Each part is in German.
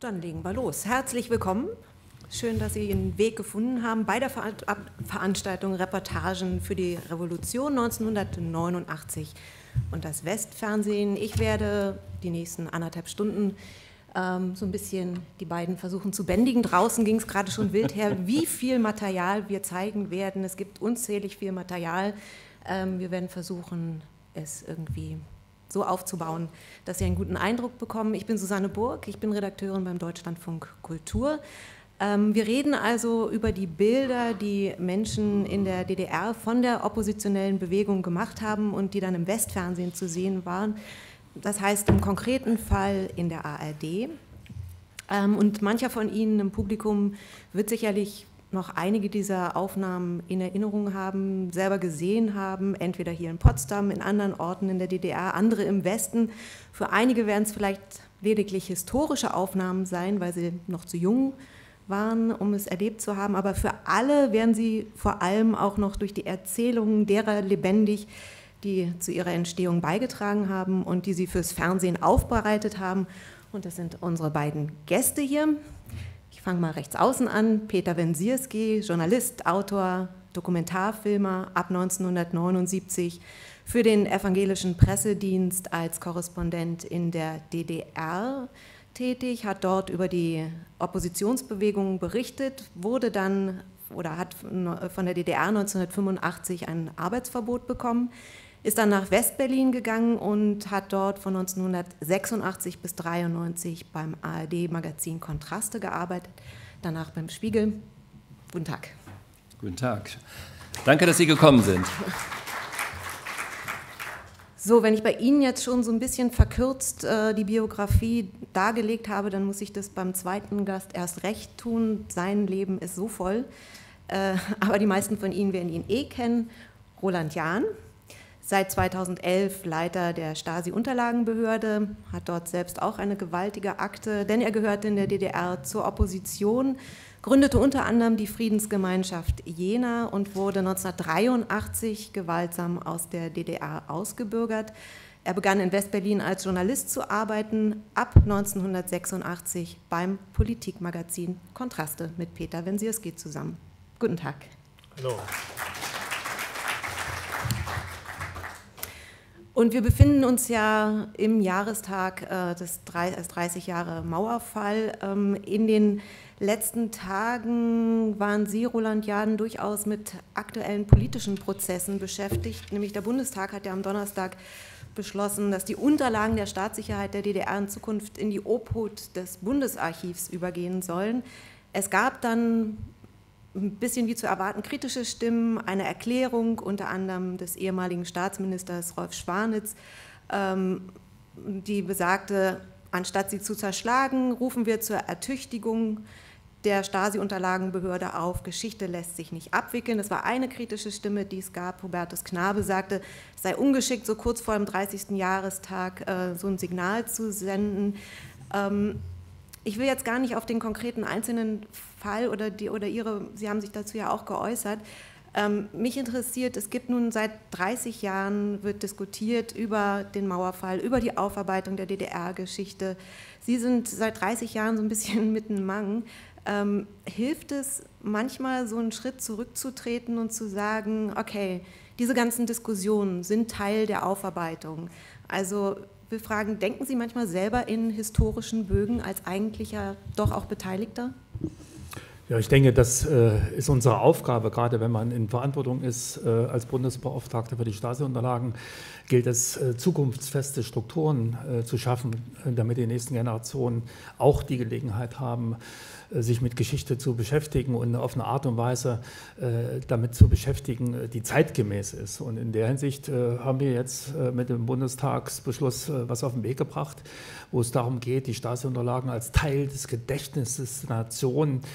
Dann legen wir los. Herzlich willkommen. Schön, dass Sie den Weg gefunden haben bei der Veranstaltung Reportagen für die Revolution 1989 und das Westfernsehen. Ich werde die nächsten 1,5 Stunden so ein bisschen die beiden versuchen zu bändigen. Draußen ging es gerade schon wild her, wie viel Material wir zeigen werden. Es gibt unzählig viel Material. Wir werden versuchen, es irgendwie so aufzubauen, dass Sie einen guten Eindruck bekommen. Ich bin Susanne Burg, ich bin Redakteurin beim Deutschlandfunk Kultur. Wir reden also über die Bilder, die Menschen in der DDR von der oppositionellen Bewegung gemacht haben und die dann im Westfernsehen zu sehen waren. Das heißt im konkreten Fall in der ARD. Und mancher von Ihnen im Publikum wird sicherlich noch einige dieser Aufnahmen in Erinnerung haben, selber gesehen haben, entweder hier in Potsdam, in anderen Orten in der DDR, andere im Westen. Für einige werden es vielleicht lediglich historische Aufnahmen sein, weil sie noch zu jung waren, um es erlebt zu haben, aber für alle werden sie vor allem auch noch durch die Erzählungen derer lebendig, die zu ihrer Entstehung beigetragen haben und die sie fürs Fernsehen aufbereitet haben. Und das sind unsere beiden Gäste hier. Ich fange mal rechts außen an. Peter Wensierski, Journalist, Autor, Dokumentarfilmer, ab 1979 für den evangelischen Pressedienst als Korrespondent in der DDR tätig, hat dort über die Oppositionsbewegung berichtet, wurde dann oder hat von der DDR 1985 ein Arbeitsverbot bekommen, ist dann nach Westberlin gegangen und hat dort von 1986 bis 1993 beim ARD-Magazin Kontraste gearbeitet, danach beim Spiegel. Guten Tag. Guten Tag. Danke, dass Sie gekommen sind. So, wenn ich bei Ihnen jetzt schon so ein bisschen verkürzt die Biografie dargelegt habe, dann muss ich das beim zweiten Gast erst recht tun. Sein Leben ist so voll, aber die meisten von Ihnen werden ihn kennen. Roland Jahn. Seit 2011 Leiter der Stasi-Unterlagenbehörde, hat dort selbst auch eine gewaltige Akte, denn er gehörte in der DDR zur Opposition, gründete unter anderem die Friedensgemeinschaft Jena und wurde 1983 gewaltsam aus der DDR ausgebürgert. Er begann in Westberlin als Journalist zu arbeiten, ab 1986 beim Politikmagazin Kontraste mit Peter Wensierski zusammen. Guten Tag. Hallo. Und wir befinden uns ja im Jahrestag des 30 Jahre Mauerfall. In den letzten Tagen waren Sie, Roland Jahn, durchaus mit aktuellen politischen Prozessen beschäftigt. Nämlich der Bundestag hat ja am Donnerstag beschlossen, dass die Unterlagen der Staatssicherheit der DDR in Zukunft in die Obhut des Bundesarchivs übergehen sollen. Es gab dann ein bisschen wie zu erwarten kritische Stimmen, eine Erklärung unter anderem des ehemaligen Staatsministers Rolf Schwanitz, die besagte, anstatt sie zu zerschlagen, rufen wir zur Ertüchtigung der Stasi-Unterlagenbehörde auf. Geschichte lässt sich nicht abwickeln. Das war eine kritische Stimme, die es gab. Hubertus Knabe sagte, es sei ungeschickt, so kurz vor dem 30. Jahrestag so ein Signal zu senden. Ich will jetzt gar nicht auf den konkreten einzelnen Fall oder Ihre, Sie haben sich dazu ja auch geäußert. Mich interessiert, es gibt nun seit 30 Jahren, wird diskutiert über den Mauerfall, über die Aufarbeitung der DDR-Geschichte. Sie sind seit 30 Jahren so ein bisschen mittenmang. Hilft es manchmal, so einen Schritt zurückzutreten und zu sagen, okay, diese ganzen Diskussionen sind Teil der Aufarbeitung? Also wir fragen, denken Sie manchmal selber in historischen Bögen als eigentlicher, doch auch Beteiligter? Ja, ich denke, das ist unsere Aufgabe, gerade wenn man in Verantwortung ist als Bundesbeauftragter für die Stasi-Unterlagen, gilt es, zukunftsfeste Strukturen zu schaffen, damit die nächsten Generationen auch die Gelegenheit haben, sich mit Geschichte zu beschäftigen und auf eine Art und Weise damit zu beschäftigen, die zeitgemäß ist. Und in der Hinsicht haben wir jetzt mit dem Bundestagsbeschluss was auf den Weg gebracht, wo es darum geht, die Stasi-Unterlagen als Teil des Gedächtnisses der Nation sozusagen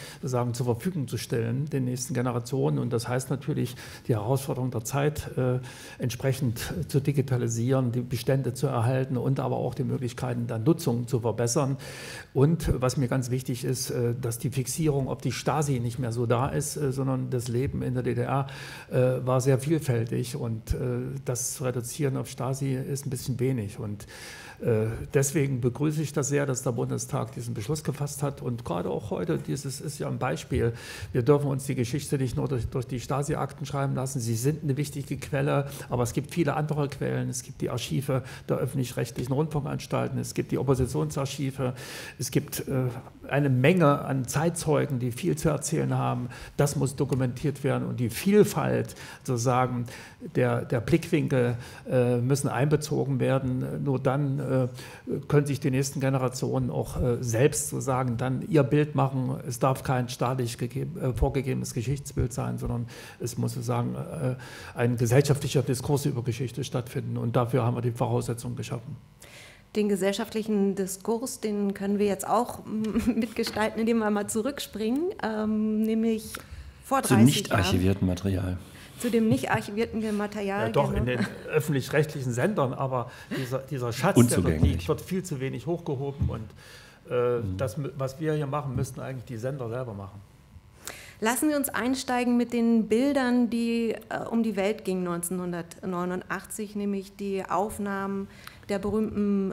sozusagen zur Verfügung zu stellen, den nächsten Generationen. Und das heißt natürlich, die Herausforderung der Zeit entsprechend zu digitalisieren, die Bestände zu erhalten und aber auch die Möglichkeiten der Nutzung zu verbessern. Und was mir ganz wichtig ist, dass die Fixierung auf die Stasi nicht mehr so da ist, sondern das Leben in der DDR war sehr vielfältig und das Reduzieren auf Stasi ist ein bisschen wenig. Und deswegen begrüße ich das sehr, dass der Bundestag diesen Beschluss gefasst hat und gerade auch heute, dieses ist ja ein Beispiel, wir dürfen uns die Geschichte nicht nur durch die Stasi-Akten schreiben lassen, sie sind eine wichtige Quelle, aber es gibt viele andere Quellen, es gibt die Archive der öffentlich-rechtlichen Rundfunkanstalten, es gibt die Oppositionsarchive, es gibt eine Menge an Zeitzeugen, die viel zu erzählen haben, das muss dokumentiert werden und die Vielfalt sozusagen der Blickwinkel müssen einbezogen werden, nur dann können sich die nächsten Generationen auch selbst sozusagen dann ihr Bild machen. Es darf kein staatlich vorgegebenes Geschichtsbild sein, sondern es muss sozusagen ein gesellschaftlicher Diskurs über Geschichte stattfinden. Und dafür haben wir die Voraussetzungen geschaffen. Den gesellschaftlichen Diskurs, den können wir jetzt auch mitgestalten, indem wir mal zurückspringen, nämlich vor 30 Jahren. Zum nicht archivierten Material. Zu dem nicht archivierten Material. Ja, doch, in den öffentlich-rechtlichen Sendern, aber dieser Schatz, der wird viel zu wenig hochgehoben und das, was wir hier machen, müssten eigentlich die Sender selber machen. Lassen Sie uns einsteigen mit den Bildern, die um die Welt gingen 1989, nämlich die Aufnahmen der berühmten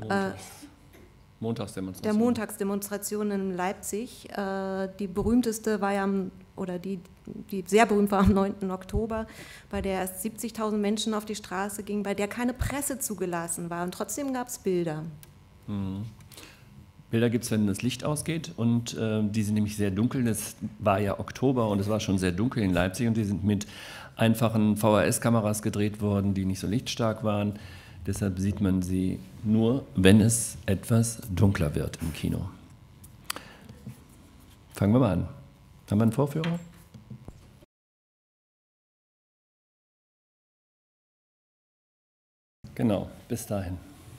Montagsdemonstration in Leipzig. Die berühmteste war ja, oder die sehr berühmt war am 9. Oktober, bei der erst 70.000 Menschen auf die Straße gingen, bei der keine Presse zugelassen war. Und trotzdem gab es Bilder. Mhm. Bilder gibt es, wenn das Licht ausgeht und die sind nämlich sehr dunkel. Es war ja Oktober und es war schon sehr dunkel in Leipzig und die sind mit einfachen VHS-Kameras gedreht worden, die nicht so lichtstark waren. Deshalb sieht man sie nur, wenn es etwas dunkler wird im Kino. Fangen wir mal an. Haben wir einen Vorführer? Genau, bis dahin.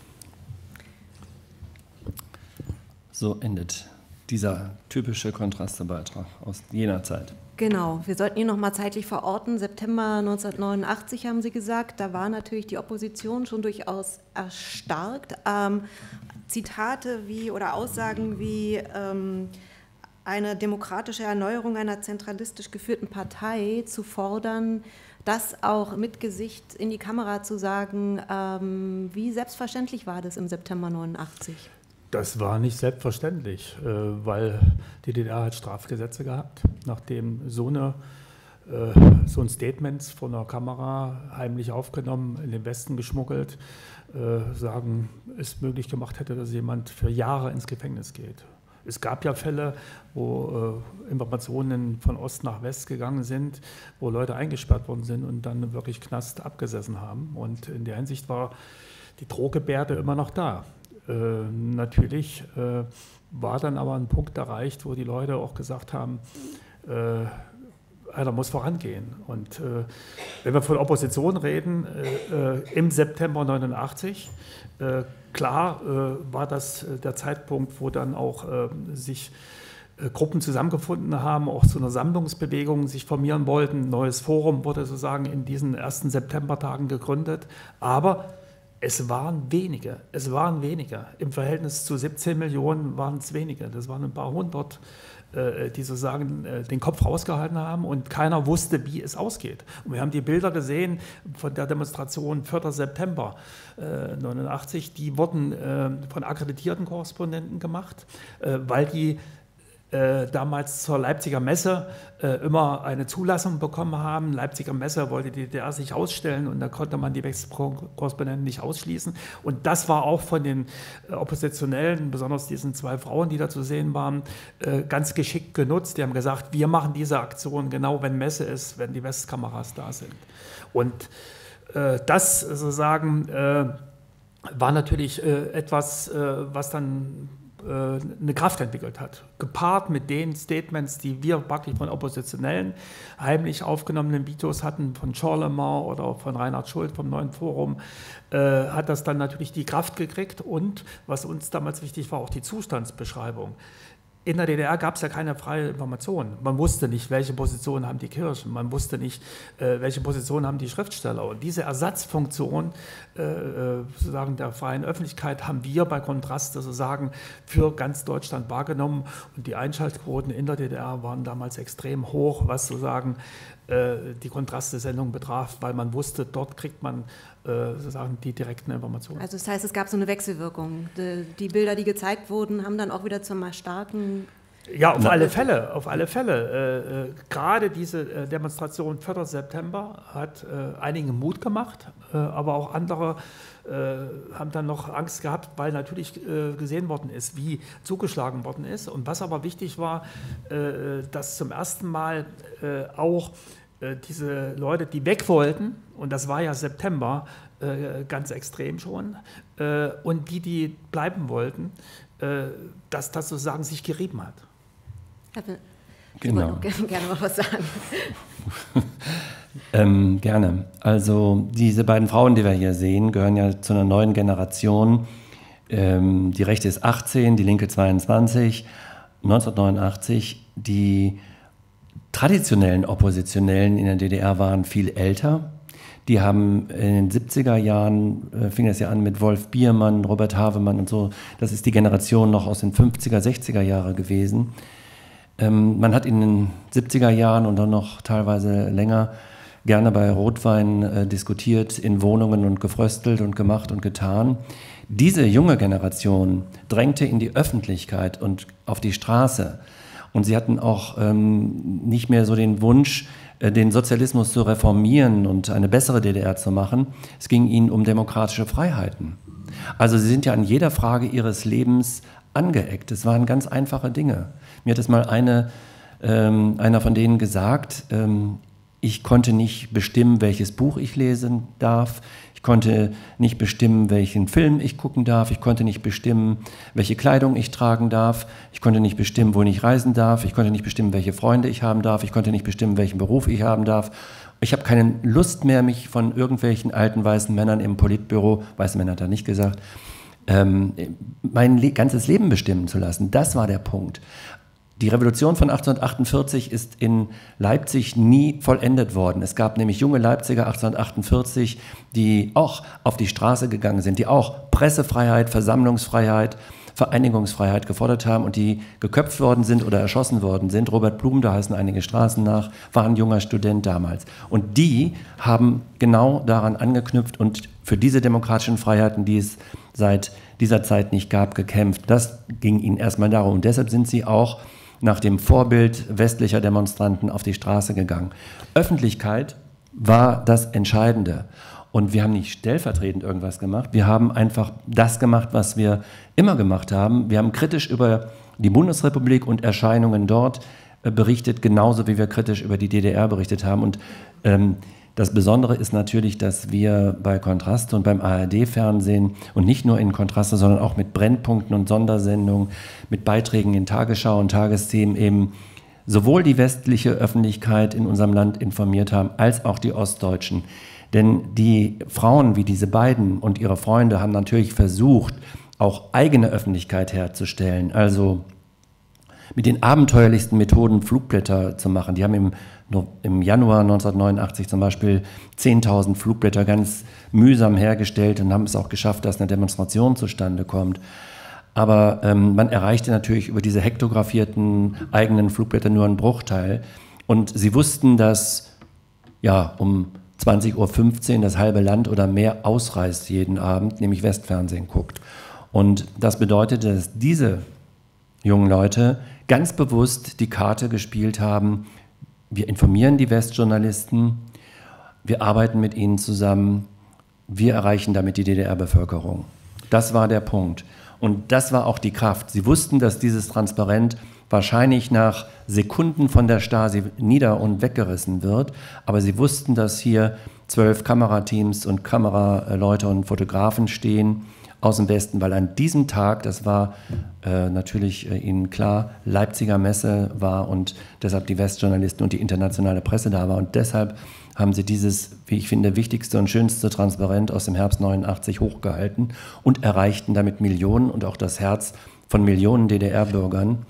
So endet dieser typische Kontrastebeitrag aus jener Zeit. Genau, wir sollten ihn noch mal zeitlich verorten. September 1989 haben Sie gesagt, da war natürlich die Opposition schon durchaus erstarkt. Zitate wie oder Aussagen wie eine demokratische Erneuerung einer zentralistisch geführten Partei zu fordern, das auch mit Gesicht in die Kamera zu sagen, wie selbstverständlich war das im September 89? Das war nicht selbstverständlich, weil die DDR hat Strafgesetze gehabt, nachdem so ein Statement von der Kamera heimlich aufgenommen, in den Westen geschmuggelt, es möglich gemacht hätte, dass jemand für Jahre ins Gefängnis geht. Es gab ja Fälle, wo Informationen von Ost nach West gegangen sind, wo Leute eingesperrt worden sind und dann wirklich Knast abgesessen haben. Und in der Hinsicht war die Drohgebärde immer noch da. Natürlich war dann aber ein Punkt erreicht, wo die Leute auch gesagt haben, einer muss vorangehen. Und wenn wir von Opposition reden, im September 89, klar war das der Zeitpunkt, wo dann auch sich Gruppen zusammengefunden haben, auch zu einer Sammlungsbewegung sich formieren wollten. Ein neues Forum wurde sozusagen in diesen ersten Septembertagen gegründet. Aber es waren wenige. Im Verhältnis zu 17 Millionen waren es wenige. Das waren ein paar hundert, die sozusagen den Kopf rausgehalten haben und keiner wusste, wie es ausgeht. Und wir haben die Bilder gesehen von der Demonstration 4. September 89. Die wurden von akkreditierten Korrespondenten gemacht, weil die damals zur Leipziger Messe immer eine Zulassung bekommen haben. Leipziger Messe wollte die DDR sich ausstellen und da konnte man die Wechselkorrespondenten nicht ausschließen. Und das war auch von den Oppositionellen, besonders diesen zwei Frauen, die da zu sehen waren, ganz geschickt genutzt. Die haben gesagt, wir machen diese Aktion genau, wenn Messe ist, wenn die Westkameras da sind. Und das sozusagen war natürlich etwas, was dann eine Kraft entwickelt hat. Gepaart mit den Statements, die wir praktisch von Oppositionellen heimlich aufgenommenen Videos hatten, von Schorlemer oder von Reinhard Schult vom Neuen Forum, hat das dann natürlich die Kraft gekriegt und, was uns damals wichtig war, auch die Zustandsbeschreibung. in der DDR gab es ja keine freie Information. Man wusste nicht, welche Position haben die Kirchen, man wusste nicht, welche Position haben die Schriftsteller. Und diese Ersatzfunktion sozusagen der freien Öffentlichkeit haben wir bei Kontraste sozusagen für ganz Deutschland wahrgenommen. Und die Einschaltquoten in der DDR waren damals extrem hoch, was sozusagen die Kontraste-Sendung betraf, weil man wusste, dort kriegt man sozusagen die direkten Informationen. Also das heißt, es gab so eine Wechselwirkung. Die Bilder, die gezeigt wurden, haben dann auch wieder zum starken... Ja, auf alle Fälle, auf alle Fälle. Gerade diese Demonstration 4. September hat einigen Mut gemacht, aber auch andere haben dann noch Angst gehabt, weil natürlich gesehen worden ist, wie zugeschlagen worden ist. Und was aber wichtig war, dass zum ersten Mal auch diese Leute, die weg wollten, und das war ja September ganz extrem schon, und die bleiben wollten, dass das sozusagen sich gerieben hat. Ich wollte noch gerne mal was sagen. Gerne. Also diese beiden Frauen, die wir hier sehen, gehören ja zu einer neuen Generation. Die rechte ist 18, die linke 22. 1989, die traditionellen Oppositionellen in der DDR waren viel älter. Die haben in den 70er Jahren, fing es ja an mit Wolf Biermann, Robert Havemann und so. Das ist die Generation noch aus den 50er, 60er Jahren gewesen. Man hat in den 70er Jahren und dann noch teilweise länger gerne bei Rotwein diskutiert, in Wohnungen und gefröstelt und gemacht und getan. Diese junge Generation drängte in die Öffentlichkeit und auf die Straße. Und sie hatten auch nicht mehr so den Wunsch, den Sozialismus zu reformieren und eine bessere DDR zu machen. Es ging ihnen um demokratische Freiheiten. Also sie sind ja an jeder Frage ihres Lebens angeeckt. Es waren ganz einfache Dinge. Mir hat es mal einer von denen gesagt, ich konnte nicht bestimmen, welches Buch ich lesen darf. Ich konnte nicht bestimmen, welchen Film ich gucken darf. Ich konnte nicht bestimmen, welche Kleidung ich tragen darf. Ich konnte nicht bestimmen, wohin ich reisen darf. Ich konnte nicht bestimmen, welche Freunde ich haben darf. Ich konnte nicht bestimmen, welchen Beruf ich haben darf. Ich habe keine Lust mehr, mich von irgendwelchen alten weißen Männern im Politbüro, weiße Männer hat er nicht gesagt, mein ganzes Leben bestimmen zu lassen. Das war der Punkt. Die Revolution von 1848 ist in Leipzig nie vollendet worden. Es gab nämlich junge Leipziger 1848, die auch auf die Straße gegangen sind, die auch Pressefreiheit, Versammlungsfreiheit, Vereinigungsfreiheit gefordert haben und die geköpft worden sind oder erschossen worden sind. Robert Blum, da heißen einige Straßen nach, war ein junger Student damals. Und die haben genau daran angeknüpft und für diese demokratischen Freiheiten, die es seit dieser Zeit nicht gab, gekämpft. Das ging ihnen erstmal darum. Und deshalb sind sie auch nach dem Vorbild westlicher Demonstranten auf die Straße gegangen. Öffentlichkeit war das Entscheidende. Und wir haben nicht stellvertretend irgendwas gemacht. Wir haben einfach das gemacht, was wir immer gemacht haben. Wir haben kritisch über die Bundesrepublik und Erscheinungen dort berichtet, genauso wie wir kritisch über die DDR berichtet haben. Und das Besondere ist natürlich, dass wir bei Kontraste und beim ARD-Fernsehen und nicht nur in Kontraste, sondern auch mit Brennpunkten und Sondersendungen, mit Beiträgen in Tagesschau und Tagesthemen eben sowohl die westliche Öffentlichkeit in unserem Land informiert haben, als auch die Ostdeutschen. Denn die Frauen wie diese beiden und ihre Freunde haben natürlich versucht, auch eigene Öffentlichkeit herzustellen, also mit den abenteuerlichsten Methoden Flugblätter zu machen. Die haben im Januar 1989 zum Beispiel 10.000 Flugblätter ganz mühsam hergestellt und haben es auch geschafft, dass eine Demonstration zustande kommt. Aber man erreichte natürlich über diese hektografierten eigenen Flugblätter nur einen Bruchteil. Und sie wussten, dass ja, um 20:15 Uhr das halbe Land oder mehr ausreist jeden Abend, nämlich Westfernsehen guckt. Und das bedeutete, dass diese jungen Leute ganz bewusst die Karte gespielt haben, wir informieren die Westjournalisten, wir arbeiten mit ihnen zusammen, wir erreichen damit die DDR-Bevölkerung. Das war der Punkt. Und das war auch die Kraft. Sie wussten, dass dieses Transparent wahrscheinlich nach Sekunden von der Stasi nieder- und weggerissen wird, aber sie wussten, dass hier 12 Kamerateams und Kameraleute und Fotografen stehen aus dem Westen, weil an diesem Tag, das war natürlich Ihnen klar, Leipziger Messe war und deshalb die Westjournalisten und die internationale Presse da war. Und deshalb haben sie dieses, wie ich finde, wichtigste und schönste Transparent aus dem Herbst 89 hochgehalten und erreichten damit Millionen und auch das Herz von Millionen DDR-Bürgern,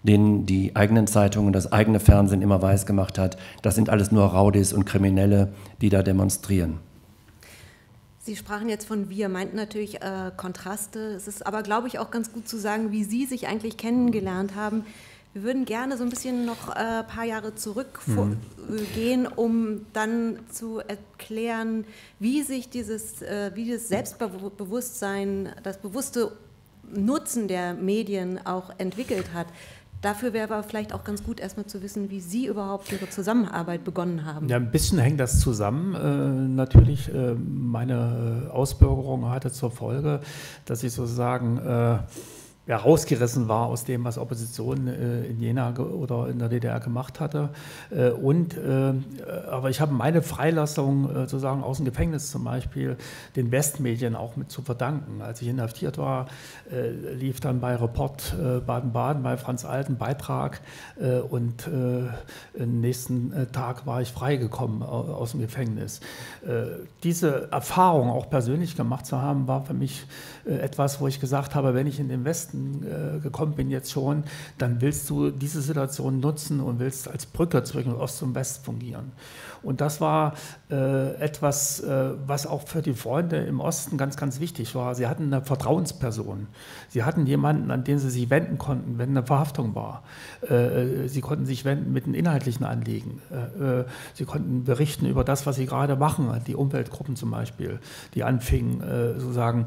denen die eigenen Zeitungen, das eigene Fernsehen immer weisgemacht hat, das sind alles nur Raudis und Kriminelle, die da demonstrieren. Sie sprachen jetzt von wir, meinten natürlich Kontraste. Es ist aber, glaube ich, auch ganz gut zu sagen, wie Sie sich eigentlich kennengelernt haben. Wir würden gerne so ein bisschen noch ein paar Jahre zurückgehen, um dann zu erklären, wie sich wie das Selbstbewusstsein, das bewusste Nutzen der Medien auch entwickelt hat. Dafür wäre aber vielleicht auch ganz gut, erstmal zu wissen, wie Sie überhaupt Ihre Zusammenarbeit begonnen haben. Ja, ein bisschen hängt das zusammen. Natürlich, meine Ausbürgerung hatte zur Folge, dass ich sozusagen rausgerissen war aus dem, was Opposition in Jena oder in der DDR gemacht hatte. Aber ich habe meine Freilassung sozusagen aus dem Gefängnis zum Beispiel den Westmedien auch mit zu verdanken. Als ich inhaftiert war, lief dann bei Report Baden-Baden bei Franz Alt ein Beitrag und am nächsten Tag war ich freigekommen aus dem Gefängnis. Diese Erfahrung auch persönlich gemacht zu haben, war für mich etwas, wo ich gesagt habe, wenn ich in den Westen gekommen bin jetzt schon, dann willst du diese Situation nutzen und willst als Brücke zwischen Ost und West fungieren. Und das war etwas, was auch für die Freunde im Osten ganz, ganz wichtig war. Sie hatten eine Vertrauensperson. Sie hatten jemanden, an den sie sich wenden konnten, wenn eine Verhaftung war. Sie konnten sich wenden mit den inhaltlichen Anliegen. Sie konnten berichten über das, was sie gerade machen, die Umweltgruppen zum Beispiel, die anfingen, sozusagen,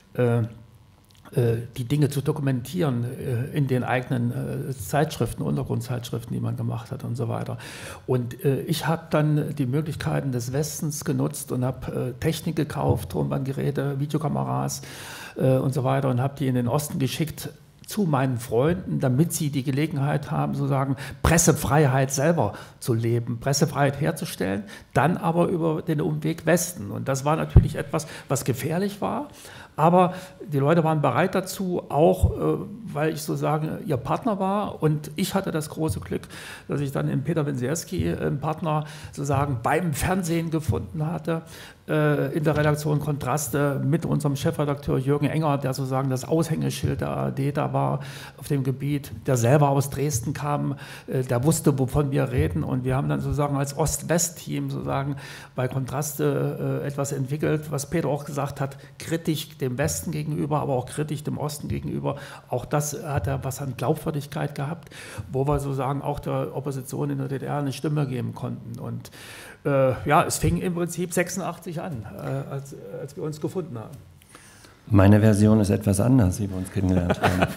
die Dinge zu dokumentieren in den eigenen Zeitschriften, Untergrundzeitschriften, die man gemacht hat und so weiter. Und ich habe dann die Möglichkeiten des Westens genutzt und habe Technik gekauft, Tonbandgeräte, Videokameras und so weiter und habe die in den Osten geschickt zu meinen Freunden, damit sie die Gelegenheit haben, sozusagen Pressefreiheit selber zu leben, Pressefreiheit herzustellen, dann aber über den Umweg Westen. Und das war natürlich etwas, was gefährlich war. Aber die Leute waren bereit dazu, auch weil ich sozusagen ihr Partner war. Und ich hatte das große Glück, dass ich dann in Peter Wensierski einen Partner sozusagen beim Fernsehen gefunden hatte, in der Redaktion Kontraste mit unserem Chefredakteur Jürgen Enger, der sozusagen das Aushängeschild der ARD da war auf dem Gebiet, der selber aus Dresden kam, der wusste, wovon wir reden. Und wir haben dann sozusagen als Ost-West-Team sozusagen bei Kontraste etwas entwickelt, was Peter auch gesagt hat, kritisch dem Westen gegenüber, aber auch kritisch dem Osten gegenüber. Auch das hat er was an Glaubwürdigkeit gehabt, wo wir sozusagen auch der Opposition in der DDR eine Stimme geben konnten. Und es fing im Prinzip 86 an, als wir uns gefunden haben. Meine Version ist etwas anders, wie wir uns kennengelernt haben.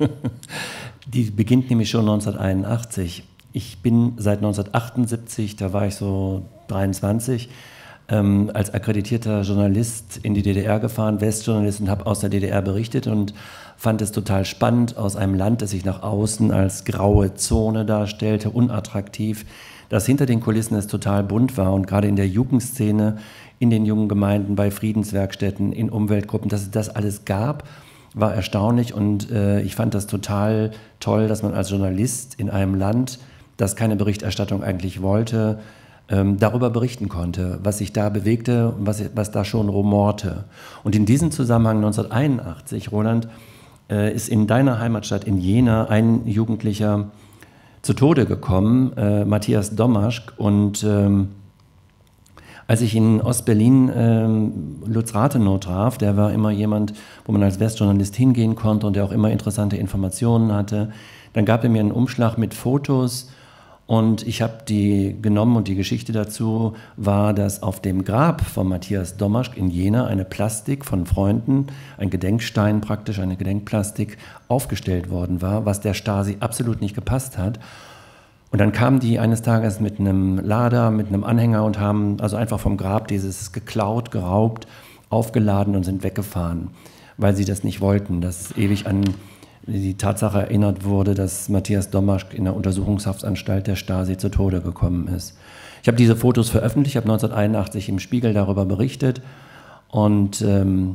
Die beginnt nämlich schon 1981. Ich bin seit 1978, da war ich so 23, als akkreditierter Journalist in die DDR gefahren, Westjournalist, und habe aus der DDR berichtet und fand es total spannend, aus einem Land, das sich nach außen als graue Zone darstellte, unattraktiv, dass hinter den Kulissen es total bunt war und gerade in der Jugendszene, in den jungen Gemeinden, bei Friedenswerkstätten, in Umweltgruppen, dass es das alles gab, war erstaunlich und ich fand das total toll, dass man als Journalist in einem Land, das keine Berichterstattung eigentlich wollte, darüber berichten konnte, was sich da bewegte und was da schon rumorte. Und in diesem Zusammenhang 1981, Roland, ist in deiner Heimatstadt in Jena ein Jugendlicher zu Tode gekommen, Matthias Domaschk. Und als ich in Ostberlin Lutz Rathenow traf, der war immer jemand, wo man als Westjournalist hingehen konnte und der auch immer interessante Informationen hatte, dann gab er mir einen Umschlag mit Fotos und ich habe die genommen und die Geschichte dazu war, dass auf dem Grab von Matthias Domaschk in Jena eine Plastik von Freunden, ein Gedenkstein praktisch, eine Gedenkplastik aufgestellt worden war, was der Stasi absolut nicht gepasst hat. Und dann kamen die eines Tages mit einem Lader, mit einem Anhänger und haben also einfach vom Grab dieses geklaut, geraubt, aufgeladen und sind weggefahren, weil sie das nicht wollten, dass ewig an die Tatsache erinnert wurde, dass Matthias Domaschk in der Untersuchungshaftanstalt der Stasi zu Tode gekommen ist. Ich habe diese Fotos veröffentlicht, habe 1981 im Spiegel darüber berichtet und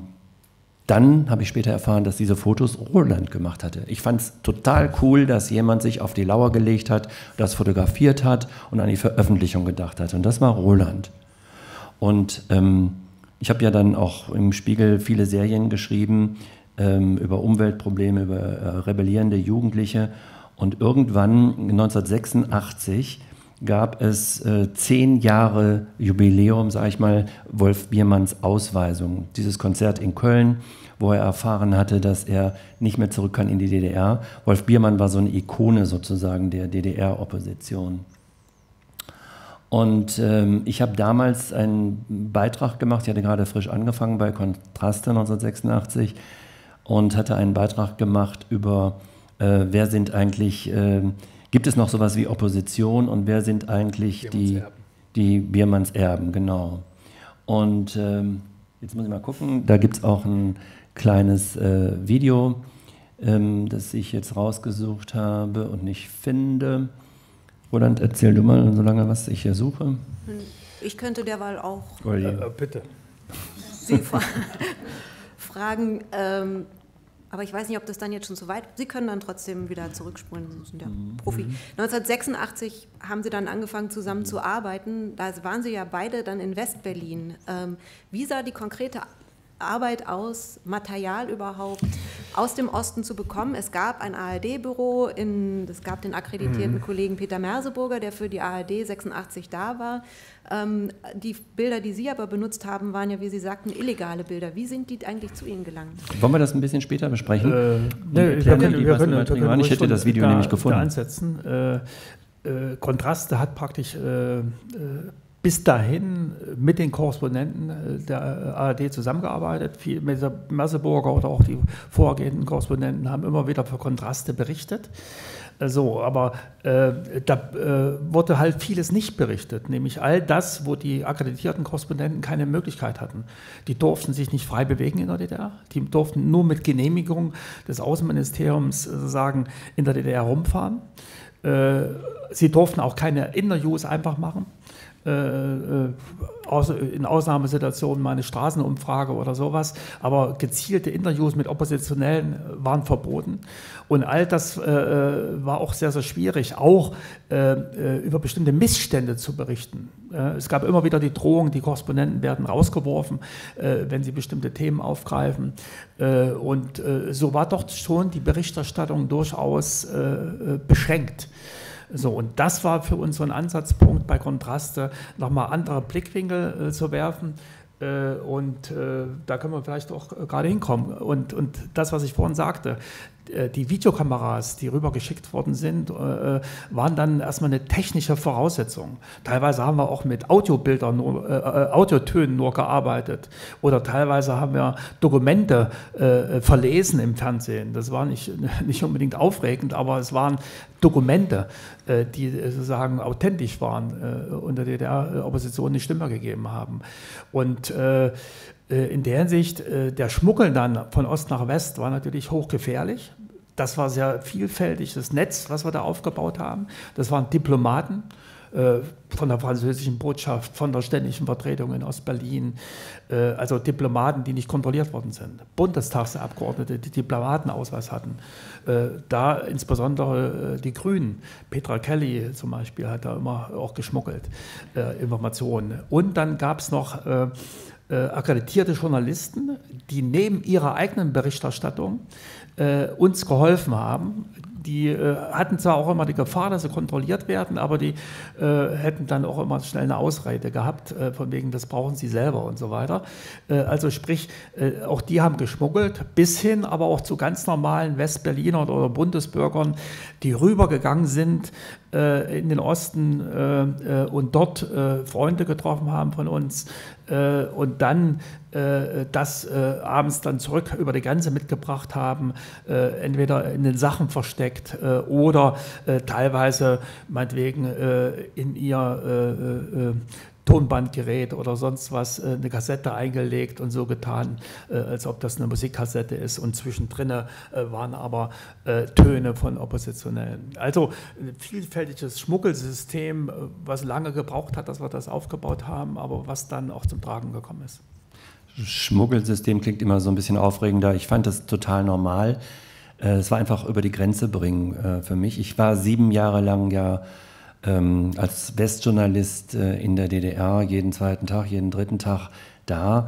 dann habe ich später erfahren, dass diese Fotos Roland gemacht hatte. Ich fand es total cool, dass jemand sich auf die Lauer gelegt hat, das fotografiert hat und an die Veröffentlichung gedacht hat. Und das war Roland. Und ich habe ja dann auch im Spiegel viele Serien geschrieben über Umweltprobleme, über rebellierende Jugendliche. Und irgendwann, 1986, gab es 10 Jahre Jubiläum, sage ich mal, Wolf Biermanns Ausweisung. Dieses Konzert in Köln, wo er erfahren hatte, dass er nicht mehr zurück kann in die DDR. Wolf Biermann war so eine Ikone sozusagen der DDR-Opposition. Und ich habe damals einen Beitrag gemacht, ich hatte gerade frisch angefangen bei Kontraste 1986 und hatte einen Beitrag gemacht über, wer sind eigentlich... Gibt es noch sowas wie Opposition und wer sind eigentlich die Biermanns Erben, genau. Und jetzt muss ich mal gucken, da gibt es auch ein kleines Video, das ich jetzt rausgesucht habe und nicht finde. Roland, erzähl du mal so lange, was ich hier suche. Ich könnte derweil auch bitte. Sie fragen, aber ich weiß nicht, ob das dann jetzt schon so weit... Sie können dann trotzdem wieder zurückspulen, Sie sind ja Profi. 1986 haben Sie dann angefangen, zusammen zu arbeiten. Da waren Sie ja beide dann in Westberlin. Wie sah die konkrete Arbeit aus, Material überhaupt aus dem Osten zu bekommen? Es gab ein ARD-Büro, es gab den akkreditierten Kollegen Peter Merseburger, der für die ARD 86 da war. Die Bilder, die Sie aber benutzt haben, waren ja, wie Sie sagten, illegale Bilder. Wie sind die eigentlich zu Ihnen gelangt? Wollen wir das ein bisschen später besprechen? Wir können ich hätte das Video nämlich gefunden. Ansetzen. Kontraste hat praktisch bis dahin mit den Korrespondenten der ARD zusammengearbeitet. Merseburger oder auch die vorgehenden Korrespondenten haben immer wieder für Kontraste berichtet. Aber da wurde halt vieles nicht berichtet, nämlich all das, wo die akkreditierten Korrespondenten keine Möglichkeit hatten. Die durften sich nicht frei bewegen in der DDR, die durften nur mit Genehmigung des Außenministeriums sozusagen in der DDR rumfahren. Sie durften auch keine Interviews einfach machen. In Ausnahmesituationen mal eine Straßenumfrage oder sowas, aber gezielte Interviews mit Oppositionellen waren verboten. Und all das war auch sehr, sehr schwierig, auch über bestimmte Missstände zu berichten. Es gab immer wieder die Drohung, die Korrespondenten werden rausgeworfen, wenn sie bestimmte Themen aufgreifen. Und so war doch schon die Berichterstattung durchaus beschränkt. So, und das war für uns so ein Ansatzpunkt bei Kontraste, nochmal andere Blickwinkel zu werfen. Da können wir vielleicht auch gerade hinkommen. Und das, was ich vorhin sagte, die Videokameras, die rübergeschickt worden sind, waren dann erstmal eine technische Voraussetzung. Teilweise haben wir auch mit Audiotönen nur gearbeitet oder teilweise haben wir Dokumente verlesen im Fernsehen. Das war nicht unbedingt aufregend, aber es waren Dokumente, die sozusagen authentisch waren und der DDR-Opposition eine Stimme gegeben haben. Und in der Hinsicht, der Schmuggel dann von Ost nach West war natürlich hochgefährlich. Das war sehr vielfältig, das Netz, was wir da aufgebaut haben. Das waren Diplomaten von der französischen Botschaft, von der ständigen Vertretung in Ostberlin, also Diplomaten, die nicht kontrolliert worden sind. Bundestagsabgeordnete, die Diplomatenausweis hatten. Da insbesondere die Grünen. Petra Kelly zum Beispiel hat da immer auch geschmuggelt, Informationen. Und dann gab es noch akkreditierte Journalisten, die neben ihrer eigenen Berichterstattung uns geholfen haben. Die hatten zwar auch immer die Gefahr, dass sie kontrolliert werden, aber die hätten dann auch immer schnell eine Ausrede gehabt, von wegen, das brauchen sie selber und so weiter. Also sprich, auch die haben geschmuggelt, bis hin aber auch zu ganz normalen Westberlinern oder Bundesbürgern, die rübergegangen sind in den Osten und dort Freunde getroffen haben von uns und dann das abends dann zurück über die Grenze mitgebracht haben, entweder in den Sachen versteckt oder teilweise meinetwegen in ihr Tonbandgerät oder sonst was eine Kassette eingelegt und so getan, als ob das eine Musikkassette ist und zwischendrin waren aber Töne von Oppositionellen. Also ein vielfältiges Schmuggelsystem, was lange gebraucht hat, dass wir das aufgebaut haben, aber was dann auch zum Tragen gekommen ist. Schmuggelsystem klingt immer so ein bisschen aufregender. Ich fand das total normal. Es war einfach über die Grenze bringen für mich. Ich war 7 Jahre lang ja als Westjournalist in der DDR jeden zweiten Tag, jeden dritten Tag da.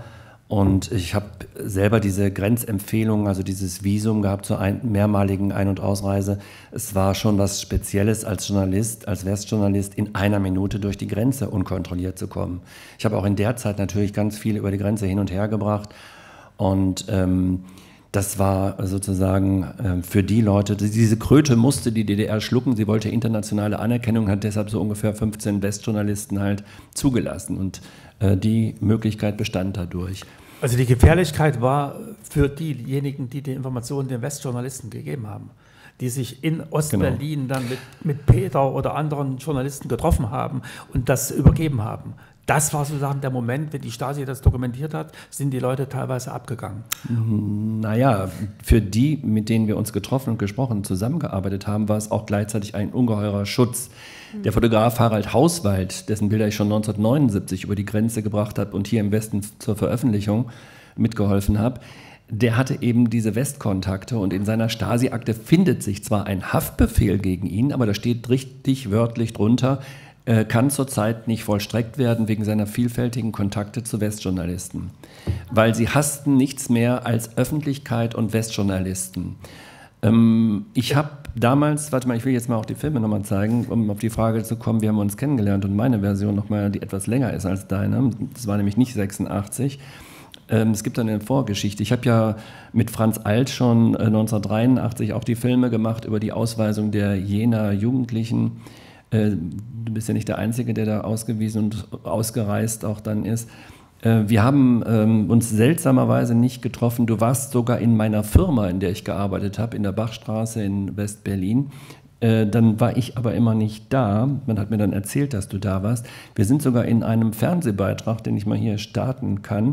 Und ich habe selber diese Grenzempfehlung, also dieses Visum gehabt zur mehrmaligen Ein- und Ausreise. Es war schon was Spezielles als Journalist, als Westjournalist, in einer Minute durch die Grenze unkontrolliert zu kommen. Ich habe auch in der Zeit natürlich ganz viel über die Grenze hin und her gebracht. Und das war sozusagen für die Leute, diese Kröte musste die DDR schlucken. Sie wollte internationale Anerkennung, hat deshalb so ungefähr 15 Westjournalisten halt zugelassen. Und die Möglichkeit bestand dadurch. Also die Gefährlichkeit war für diejenigen, die die Informationen den Westjournalisten gegeben haben, die sich in Ostberlin dann mit Peter oder anderen Journalisten getroffen haben und das übergeben haben. Das war sozusagen der Moment, wenn die Stasi das dokumentiert hat, sind die Leute teilweise abgegangen. Naja, für die, mit denen wir uns getroffen und gesprochen, zusammengearbeitet haben, war es auch gleichzeitig ein ungeheurer Schutz. Der Fotograf Harald Hauswald, dessen Bilder ich schon 1979 über die Grenze gebracht habe und hier im Westen zur Veröffentlichung mitgeholfen habe, der hatte eben diese Westkontakte und in seiner Stasi-Akte findet sich zwar ein Haftbefehl gegen ihn, aber da steht richtig wörtlich drunter, kann zurzeit nicht vollstreckt werden wegen seiner vielfältigen Kontakte zu Westjournalisten. Weil sie hassten nichts mehr als Öffentlichkeit und Westjournalisten. Ich habe damals, warte mal, ich will jetzt mal auch die Filme nochmal zeigen, um auf die Frage zu kommen, wir haben uns kennengelernt und meine Version nochmal, die etwas länger ist als deine, das war nämlich nicht 86. Es gibt eine Vorgeschichte. Ich habe ja mit Franz Alt schon 1983 auch die Filme gemacht über die Ausweisung der Jenaer Jugendlichen. Du bist ja nicht der Einzige, der da ausgewiesen und ausgereist auch dann ist. Wir haben uns seltsamerweise nicht getroffen. Du warst sogar in meiner Firma, in der ich gearbeitet habe, in der Bachstraße in West-Berlin. Dann war ich aber immer nicht da. Man hat mir dann erzählt, dass du da warst. Wir sind sogar in einem Fernsehbeitrag, den ich mal hier starten kann.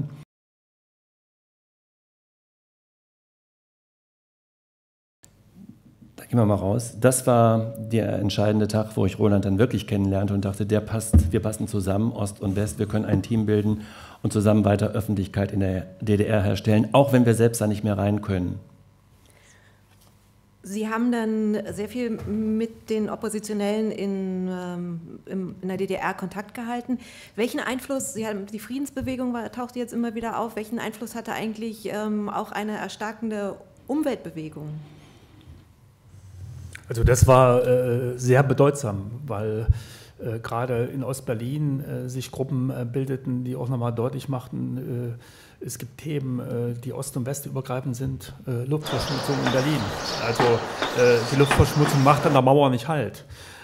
Da gehen wir mal raus. Das war der entscheidende Tag, wo ich Roland dann wirklich kennenlernte und dachte, der passt, wir passen zusammen, Ost und West, wir können ein Team bilden und zusammen weiter Öffentlichkeit in der DDR herstellen, auch wenn wir selbst da nicht mehr rein können. Sie haben dann sehr viel mit den Oppositionellen in der DDR Kontakt gehalten. Welchen Einfluss, die Friedensbewegung taucht jetzt immer wieder auf, welchen Einfluss hatte eigentlich auch eine erstarkende Umweltbewegung? Also das war sehr bedeutsam, weil gerade in Ostberlin sich Gruppen bildeten, die auch nochmal deutlich machten, es gibt Themen, die ost- und westübergreifend sind, Luftverschmutzung in Berlin. Also die Luftverschmutzung macht an der Mauer nicht Halt.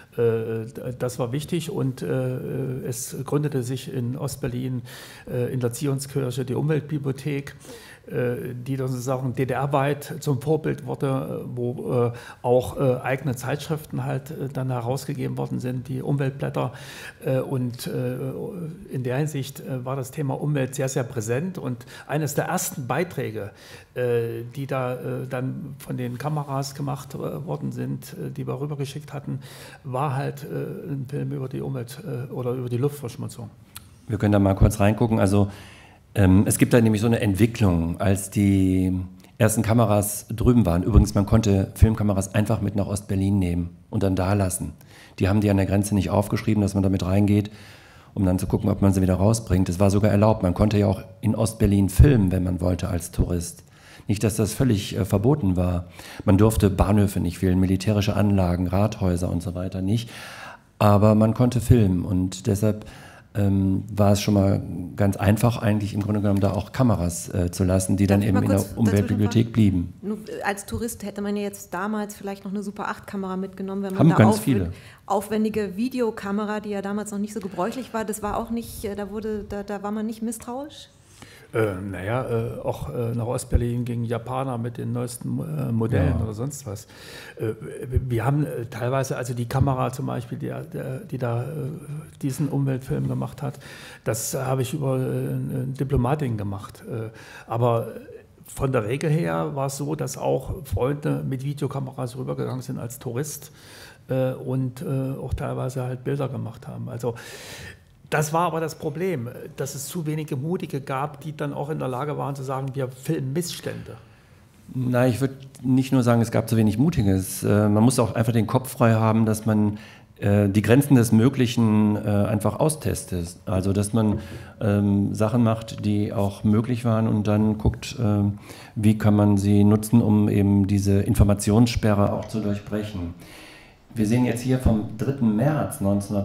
Das war wichtig und es gründete sich in Ostberlin in der Zionskirche die Umweltbibliothek, die dann sozusagen DDR-weit zum Vorbild wurde, wo auch eigene Zeitschriften halt dann herausgegeben worden sind, die Umweltblätter. Und in der Hinsicht war das Thema Umwelt sehr, sehr präsent. Und eines der ersten Beiträge, die da dann von den Kameras gemacht worden sind, die wir rübergeschickt hatten, war halt ein Film über die Umwelt oder über die Luftverschmutzung. Wir können da mal kurz reingucken. Also es gibt da nämlich so eine Entwicklung, als die ersten Kameras drüben waren. Übrigens, man konnte Filmkameras einfach mit nach Ostberlin nehmen und dann da lassen. Die haben die an der Grenze nicht aufgeschrieben, dass man damit reingeht, um dann zu gucken, ob man sie wieder rausbringt. Es war sogar erlaubt. Man konnte ja auch in Ostberlin filmen, wenn man wollte, als Tourist. Nicht, dass das völlig verboten war. Man durfte Bahnhöfe nicht filmen, militärische Anlagen, Rathäuser und so weiter nicht. Aber man konnte filmen und deshalb war es schon mal ganz einfach eigentlich im Grunde genommen da auch Kameras zu lassen, die dann eben in der Umweltbibliothek blieben. Als Tourist hätte man ja jetzt damals vielleicht noch eine Super-8-Kamera mitgenommen, wenn man haben da ganz viele aufwendige Videokamera, die ja damals noch nicht so gebräuchlich war, das war auch nicht, da war man nicht misstrauisch? Auch nach Ostberlin gingen Japaner mit den neuesten Modellen oder sonst was. Wir haben teilweise, also die Kamera zum Beispiel, die da diesen Umweltfilm gemacht hat, das habe ich über Diplomatin gemacht. Aber von der Regel her war es so, dass auch Freunde mit Videokameras rübergegangen sind als Tourist und auch teilweise halt Bilder gemacht haben. Also das war aber das Problem, dass es zu wenige Mutige gab, die dann auch in der Lage waren zu sagen, wir filmen Missstände. Nein, ich würde nicht nur sagen, es gab zu wenig Mutiges. Man muss auch einfach den Kopf frei haben, dass man die Grenzen des Möglichen einfach austestet. Also dass man Sachen macht, die auch möglich waren und dann guckt, wie kann man sie nutzen, um eben diese Informationssperre auch zu durchbrechen. Wir sehen jetzt hier vom 3. März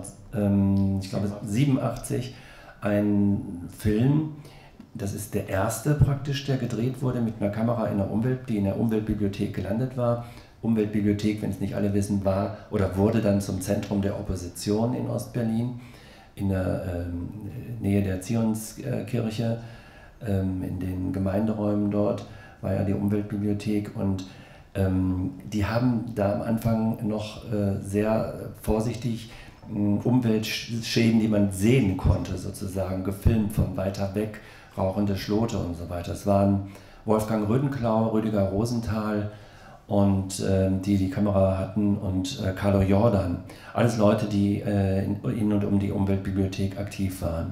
1987 einen Film. Das ist der erste praktisch, der gedreht wurde mit einer Kamera die in der Umweltbibliothek gelandet war. Umweltbibliothek, wenn es nicht alle wissen, war oder wurde dann zum Zentrum der Opposition in Ostberlin, in der Nähe der Zionskirche, in den Gemeinderäumen dort war ja die Umweltbibliothek, und die haben da am Anfang noch sehr vorsichtig Umweltschäden, die man sehen konnte, sozusagen gefilmt von weiter weg, rauchende Schlote und so weiter. Es waren Wolfgang Rödenklau, Rüdiger Rosenthal und die Kamera hatten, und Carlo Jordan. Alles Leute, die in und um die Umweltbibliothek aktiv waren.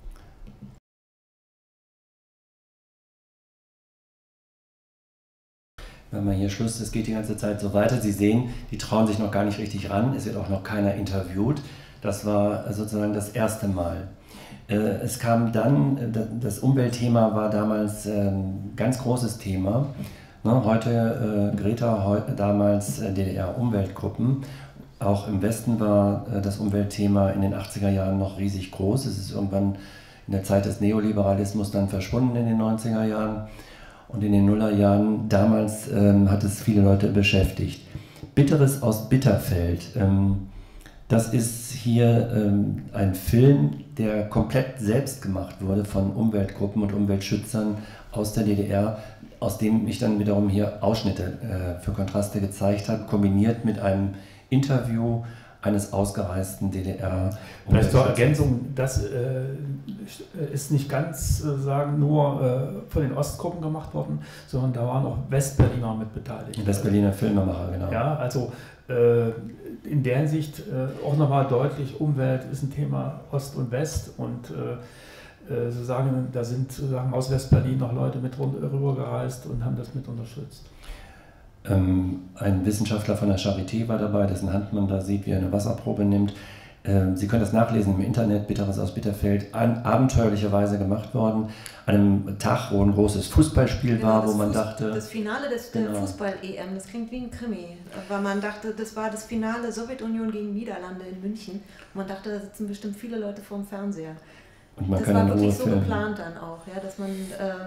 Wenn man hier Schluss, es geht die ganze Zeit so weiter. Sie sehen, die trauen sich noch gar nicht richtig ran. Es wird auch noch keiner interviewt. Das war sozusagen das erste Mal. Es kam dann, das Umweltthema war damals ein ganz großes Thema. Heute Greta, damals DDR-Umweltgruppen. Auch im Westen war das Umweltthema in den 80er Jahren noch riesig groß. Es ist irgendwann in der Zeit des Neoliberalismus dann verschwunden in den 90er Jahren. Und in den Nullerjahren, damals hat es viele Leute beschäftigt. Bitteres aus Bitterfeld, das ist hier ein Film, der komplett selbst gemacht wurde von Umweltgruppen und Umweltschützern aus der DDR, aus dem ich dann wiederum hier Ausschnitte für Kontraste gezeigt habe, kombiniert mit einem Interview eines ausgereisten DDR. Vielleicht zur Ergänzung, das ist nicht ganz sagen nur von den Ostgruppen gemacht worden, sondern da waren auch Westberliner mit beteiligt. Westberliner Filmemacher, genau. Ja, also in der Hinsicht auch nochmal deutlich, Umwelt ist ein Thema Ost und West, und sozusagen, da sind sozusagen aus Westberlin noch Leute mit rübergereist und haben das mit unterstützt. Ein Wissenschaftler von der Charité war dabei, dessen Hand man da sieht, wie er eine Wasserprobe nimmt. Sie können das nachlesen im Internet, Bitteres aus Bitterfeld, abenteuerlicherweise gemacht worden. An einem Tag, wo ein großes Fußballspiel war, wo man dachte... Das Finale der Fußball-EM, das klingt wie ein Krimi, weil man dachte, das war das Finale Sowjetunion gegen Niederlande in München. Und man dachte, da sitzen bestimmt viele Leute vorm Fernseher. Und man das kann war in wirklich Ruhe so filmen. geplant dann auch, ja, dass man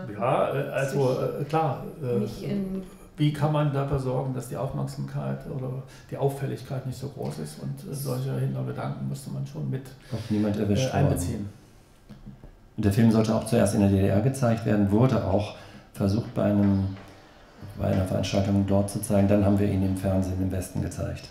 klar. nicht in... Wie kann man dafür sorgen, dass die Aufmerksamkeit oder die Auffälligkeit nicht so groß ist, und solche Hintergedanken musste man schon mit auch niemand erwischt einbeziehen. Und der Film sollte auch zuerst in der DDR gezeigt werden, wurde auch versucht bei einer Veranstaltung dort zu zeigen. Dann haben wir ihn im Fernsehen im Westen gezeigt.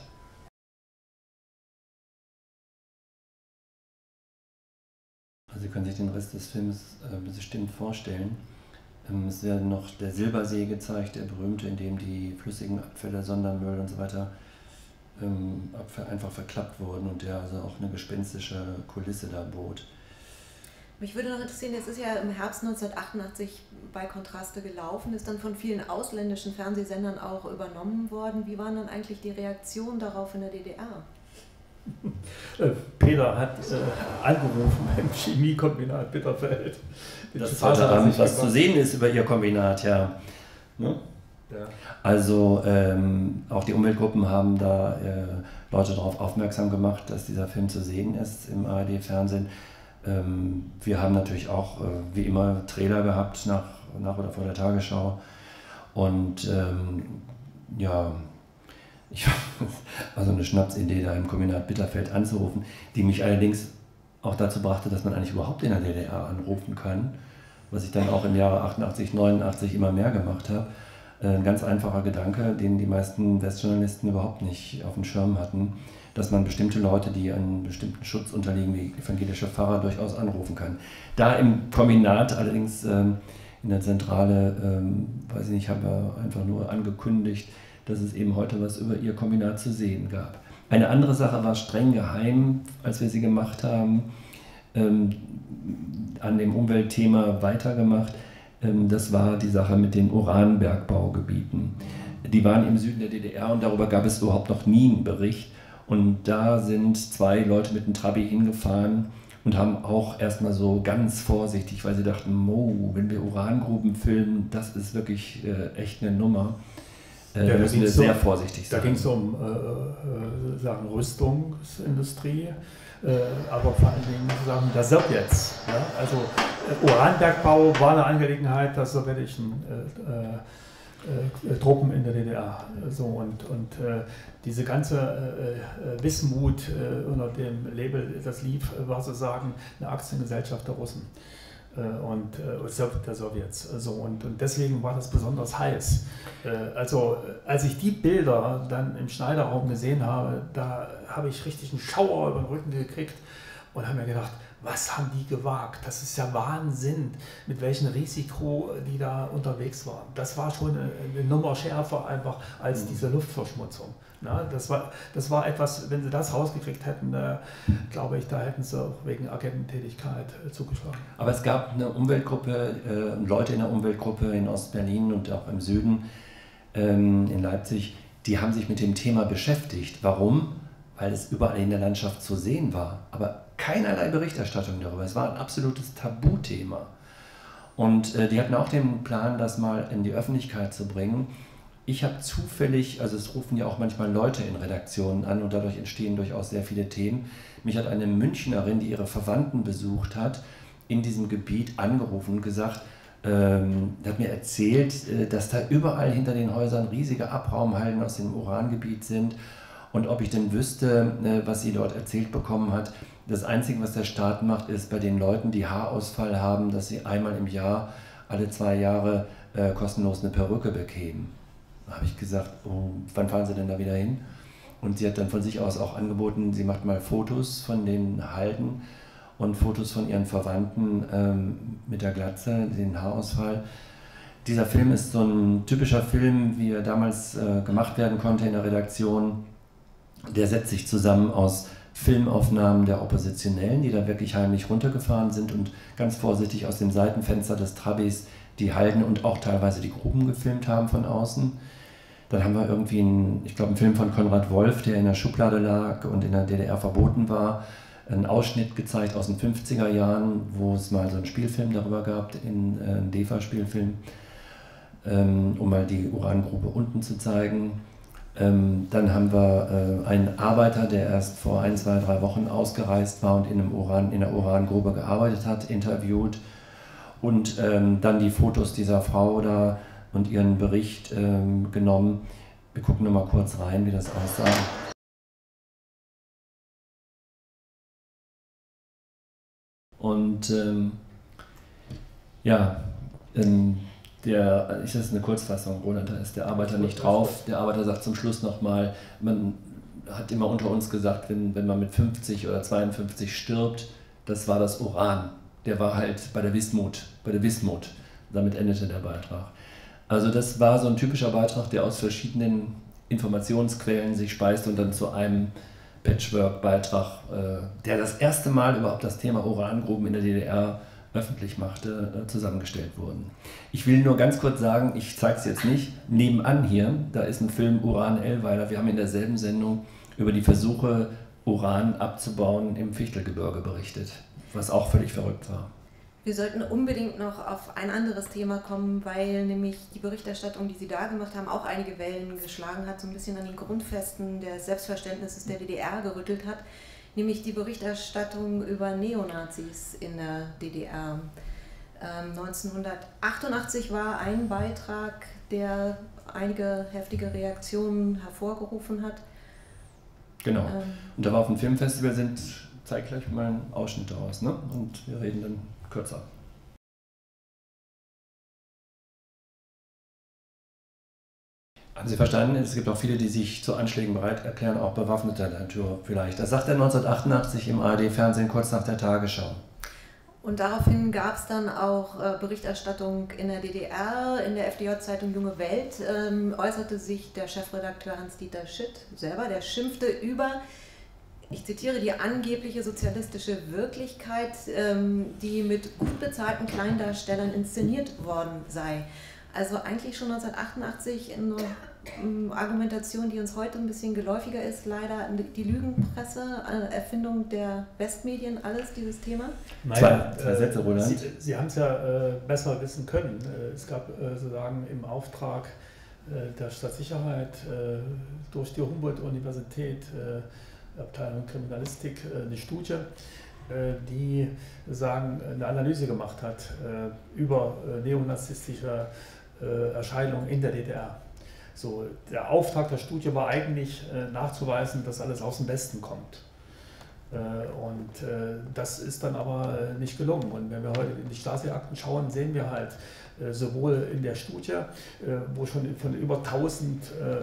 Also Sie können sich den Rest des Films bestimmt vorstellen. Es wird noch der Silbersee gezeigt, der berühmte, in dem die flüssigen Abfälle, Sondermüll und so weiter einfach verklappt wurden und der also auch eine gespenstische Kulisse da bot. Mich würde noch interessieren, es ist ja im Herbst 1988 bei Kontraste gelaufen, ist dann von vielen ausländischen Fernsehsendern auch übernommen worden. Wie waren dann eigentlich die Reaktionen darauf in der DDR? Peter hat angerufen beim Chemiekombinat Bitterfeld. Das heute Abend was zu sehen ist über ihr Kombinat, ja. Ne? Ja. Also auch die Umweltgruppen haben da Leute darauf aufmerksam gemacht, dass dieser Film zu sehen ist im ARD-Fernsehen. Wir haben natürlich auch wie immer Trailer gehabt nach oder vor der Tagesschau. Und ja, war so eine Schnapsidee, da im Kombinat Bitterfeld anzurufen, die mich allerdings auch dazu brachte, dass man eigentlich überhaupt in der DDR anrufen kann, was ich dann auch im Jahre 88, 89 immer mehr gemacht habe. Ein ganz einfacher Gedanke, den die meisten Westjournalisten überhaupt nicht auf dem Schirm hatten, dass man bestimmte Leute, die einen bestimmten Schutz unterliegen, wie evangelische Pfarrer, durchaus anrufen kann. Da im Kombinat allerdings in der Zentrale, weiß ich nicht, haben wir einfach nur angekündigt, dass es eben heute was über ihr Kombinat zu sehen gab. Eine andere Sache war streng geheim, als wir sie gemacht haben, an dem Umweltthema weitergemacht. Das war die Sache mit den Uranbergbaugebieten. Die waren im Süden der DDR und darüber gab es überhaupt noch nie einen Bericht. Und da sind zwei Leute mit einem Trabi hingefahren und haben auch erstmal so ganz vorsichtig, weil sie dachten, wenn wir Urangruben filmen, das ist wirklich echt eine Nummer. Da müssen wir sehr vorsichtig sein. Da ging es um Rüstungsindustrie, aber vor allen Dingen sozusagen der Sowjets. Ja? Also Uranbergbau war eine Angelegenheit der sowjetischen Truppen in der DDR. So, und diese ganze Wismut unter dem Label, das lief, war sozusagen eine Aktiengesellschaft der Russen und der Sowjets. So, und deswegen war das besonders heiß. Also als ich die Bilder dann im Schneiderraum gesehen habe, da habe ich richtig einen Schauer über den Rücken gekriegt und habe mir gedacht, was haben die gewagt? Das ist ja Wahnsinn, mit welchem Risiko die da unterwegs waren. Das war schon eine Nummer schärfer einfach als diese Luftverschmutzung. Na, das war etwas, wenn sie das rausgekriegt hätten, glaube ich, da hätten sie auch wegen Agententätigkeit zugeschlagen. Aber es gab eine Umweltgruppe, Leute in der Umweltgruppe in Ostberlin und auch im Süden, in Leipzig, die haben sich mit dem Thema beschäftigt. Warum? Weil es überall in der Landschaft zu sehen war, aber keinerlei Berichterstattung darüber. Es war ein absolutes Tabuthema. Und die hatten auch den Plan, das mal in die Öffentlichkeit zu bringen. Ich habe zufällig, also es rufen ja auch manchmal Leute in Redaktionen an und dadurch entstehen durchaus sehr viele Themen. Mich hat eine Münchnerin, die ihre Verwandten besucht hat, in diesem Gebiet angerufen und gesagt, hat mir erzählt, dass da überall hinter den Häusern riesige Abraumhalden aus dem Urangebiet sind. Und ob ich denn wüsste, was sie dort erzählt bekommen hat. Das Einzige, was der Staat macht, ist bei den Leuten, die Haarausfall haben, dass sie einmal im Jahr, alle 2 Jahre, kostenlos eine Perücke bekämen. Da habe ich gesagt, wann fahren Sie denn da wieder hin? Und sie hat dann von sich aus auch angeboten, sie macht mal Fotos von den Halden und Fotos von ihren Verwandten mit der Glatze, den Haarausfall. Dieser Film ist so ein typischer Film, wie er damals gemacht werden konnte in der Redaktion. Der setzt sich zusammen aus Filmaufnahmen der Oppositionellen, die da wirklich heimlich runtergefahren sind und ganz vorsichtig aus dem Seitenfenster des Trabis die Halden und auch teilweise die Gruben gefilmt haben von außen. Dann haben wir irgendwie einen Film von Konrad Wolf, der in der Schublade lag und in der DDR verboten war, einen Ausschnitt gezeigt aus den 50er Jahren, wo es mal so einen Spielfilm darüber gab, einen DEFA-Spielfilm, um mal die Urangrube unten zu zeigen. Dann haben wir einen Arbeiter, der erst vor 1, 2, 3 Wochen ausgereist war und in der Urangrube gearbeitet hat, interviewt. Und dann die Fotos dieser Frau da und ihren Bericht genommen. Wir gucken noch mal kurz rein, wie das aussah. Und das ist eine Kurzfassung, Roland, da ist der Arbeiter nicht drauf. Der Arbeiter sagt zum Schluss nochmal, man hat immer unter uns gesagt, wenn man mit 50 oder 52 stirbt, das war das Uran. Der war halt bei der Wismut. Damit endete der Beitrag. Also das war so ein typischer Beitrag, der aus verschiedenen Informationsquellen sich speist und dann zu einem Patchwork-Beitrag, der das erste Mal überhaupt das Thema Urangruben in der DDR öffentlich machte, zusammengestellt wurden. Ich will nur ganz kurz sagen, ich zeige es jetzt nicht, nebenan hier, da ist ein Film Uran Ellweiler, wir haben in derselben Sendung über die Versuche, Uran abzubauen im Fichtelgebirge berichtet, was auch völlig verrückt war. Wir sollten unbedingt noch auf ein anderes Thema kommen, weil nämlich die Berichterstattung, die Sie da gemacht haben, auch einige Wellen geschlagen hat, so ein bisschen an den Grundfesten des Selbstverständnisses der DDR gerüttelt hat, nämlich die Berichterstattung über Neonazis in der DDR. 1988 war ein Beitrag, der einige heftige Reaktionen hervorgerufen hat. Genau. Und da wir auf dem Filmfestival sind, zeige ich gleich mal einen Ausschnitt daraus, ne? Und wir reden dann kürzer. Haben Sie verstanden? Es gibt auch viele, die sich zu Anschlägen bereit erklären, auch bewaffneter Natur vielleicht. Das sagt er 1988 im ARD-Fernsehen kurz nach der Tagesschau. Und daraufhin gab es dann auch Berichterstattung in der DDR, in der FDJ-Zeitung Junge Welt äußerte sich der Chefredakteur Hans-Dieter Schitt selber, der schimpfte über, ich zitiere, die angebliche sozialistische Wirklichkeit, die mit gut bezahlten Kleindarstellern inszeniert worden sei. Also eigentlich schon 1988 in einer Argumentation, die uns heute ein bisschen geläufiger ist, leider die Lügenpresse, Erfindung der Westmedien, alles dieses Thema? Naja, zwei Sätze, Roland. Sie haben es ja besser wissen können. Es gab sozusagen im Auftrag der Stadtsicherheit durch die Humboldt-Universität, Abteilung Kriminalistik, eine Studie, die sagen, eine Analyse gemacht hat über neonazistische Erscheinungen in der DDR. So, der Auftrag der Studie war eigentlich nachzuweisen, dass alles aus dem Westen kommt. Das ist dann aber nicht gelungen. Und wenn wir heute in die Stasi-Akten schauen, sehen wir halt sowohl in der Studie, wo schon von über 1000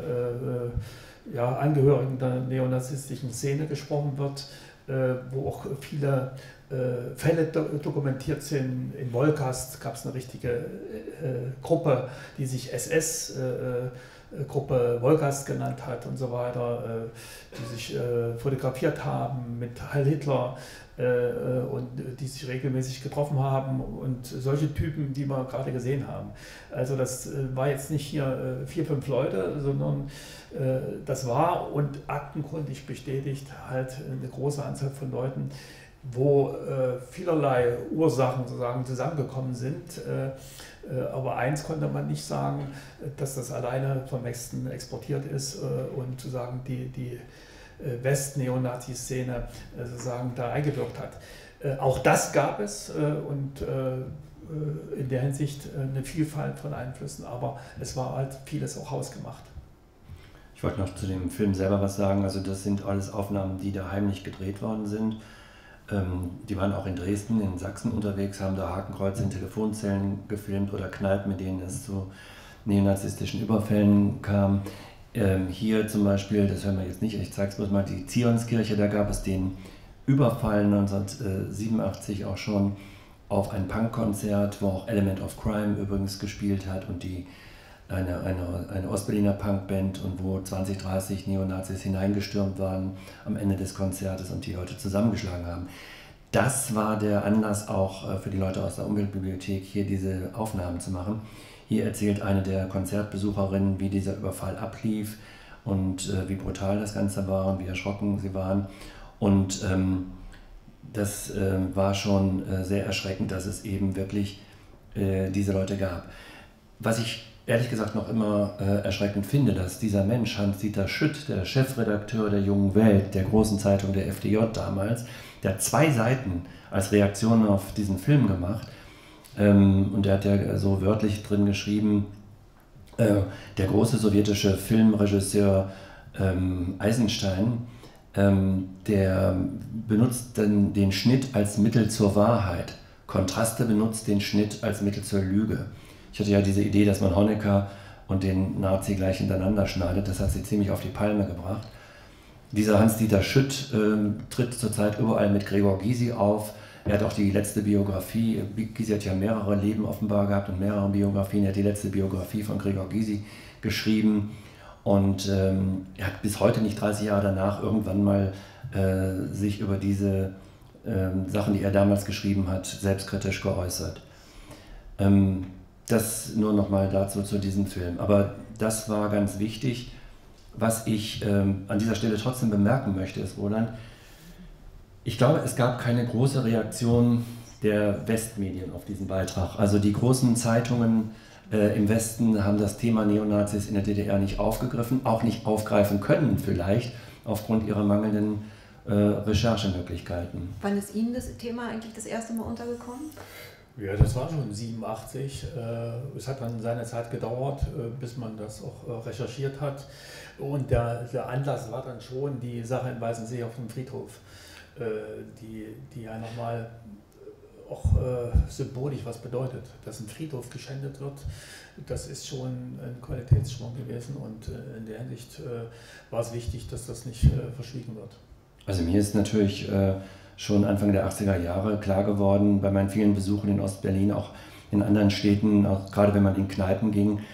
Angehörigen der neonazistischen Szene gesprochen wird, wo auch viele Fälle dokumentiert sind. In Wolgast gab es eine richtige Gruppe, die sich SS-Gruppe Wolgast genannt hat und so weiter, die sich fotografiert haben mit Heil Hitler und die sich regelmäßig getroffen haben und solche Typen, die wir gerade gesehen haben. Also das war jetzt nicht hier 4, 5 Leute, sondern das war und aktenkundig bestätigt halt eine große Anzahl von Leuten, wo vielerlei Ursachen sozusagen zusammengekommen sind. Aber eins konnte man nicht sagen, dass das alleine vom Westen exportiert ist und sozusagen die West-Neonazi-Szene sozusagen da eingewirkt hat. Auch das gab es und in der Hinsicht eine Vielfalt von Einflüssen, aber es war halt vieles auch hausgemacht. Ich wollte noch zu dem Film selber was sagen. Also das sind alles Aufnahmen, die da heimlich gedreht worden sind. Die waren auch in Dresden, in Sachsen unterwegs, haben da Hakenkreuze in Telefonzellen gefilmt oder Kneipen, mit denen es zu neonazistischen Überfällen kam. Hier zum Beispiel, das hören wir jetzt nicht, ich zeige es bloß mal, die Zionskirche, da gab es den Überfall 1987 auch schon auf ein Punkkonzert, wo auch Element of Crime übrigens gespielt hat und eine Ostberliner Punkband und wo 20, 30 Neonazis hineingestürmt waren am Ende des Konzertes und die Leute zusammengeschlagen haben. Das war der Anlass auch für die Leute aus der Umweltbibliothek, hier diese Aufnahmen zu machen. Hier erzählt eine der Konzertbesucherinnen, wie dieser Überfall ablief und wie brutal das Ganze war und wie erschrocken sie waren. Und das war schon sehr erschreckend, dass es eben wirklich diese Leute gab. Was ich ehrlich gesagt noch immer erschreckend finde, dass dieser Mensch, Hans-Dieter Schütt, der Chefredakteur der Jungen Welt, der großen Zeitung der FDJ damals, der hat 2 Seiten als Reaktion auf diesen Film gemacht. Und der hat ja so wörtlich drin geschrieben, der große sowjetische Filmregisseur Eisenstein, der benutzt dann den Schnitt als Mittel zur Wahrheit. Kontraste benutzt den Schnitt als Mittel zur Lüge. Ich hatte ja diese Idee, dass man Honecker und den Nazi gleich hintereinander schneidet. Das hat sie ziemlich auf die Palme gebracht. Dieser Hans-Dieter Schütt tritt zurzeit überall mit Gregor Gysi auf. Er hat auch die letzte Biografie, Gysi hat ja mehrere Leben offenbar gehabt und mehrere Biografien. Er hat die letzte Biografie von Gregor Gysi geschrieben. Und er hat bis heute nicht 30 Jahre danach irgendwann mal sich über diese Sachen, die er damals geschrieben hat, selbstkritisch geäußert. Das nur nochmal dazu zu diesem Film. Aber das war ganz wichtig. Was ich an dieser Stelle trotzdem bemerken möchte, ist, Roland, ich glaube, es gab keine große Reaktion der Westmedien auf diesen Beitrag. Also die großen Zeitungen im Westen haben das Thema Neonazis in der DDR nicht aufgegriffen, auch nicht aufgreifen können vielleicht, aufgrund ihrer mangelnden Recherchemöglichkeiten. Wann ist Ihnen das Thema eigentlich das erste Mal untergekommen? Ja, das war schon 87. Es hat dann seine Zeit gedauert, bis man das auch recherchiert hat. Und der Anlass war dann schon die Sache in Weißensee auf dem Friedhof, die ja nochmal auch symbolisch was bedeutet. Dass ein Friedhof geschändet wird, das ist schon ein Qualitätssprung gewesen. Und in der Hinsicht war es wichtig, dass das nicht verschwiegen wird. Also mir ist natürlich schon Anfang der 80er Jahre klar geworden, bei meinen vielen Besuchen in Ostberlin, auch in anderen Städten, auch gerade wenn man in Kneipen ging,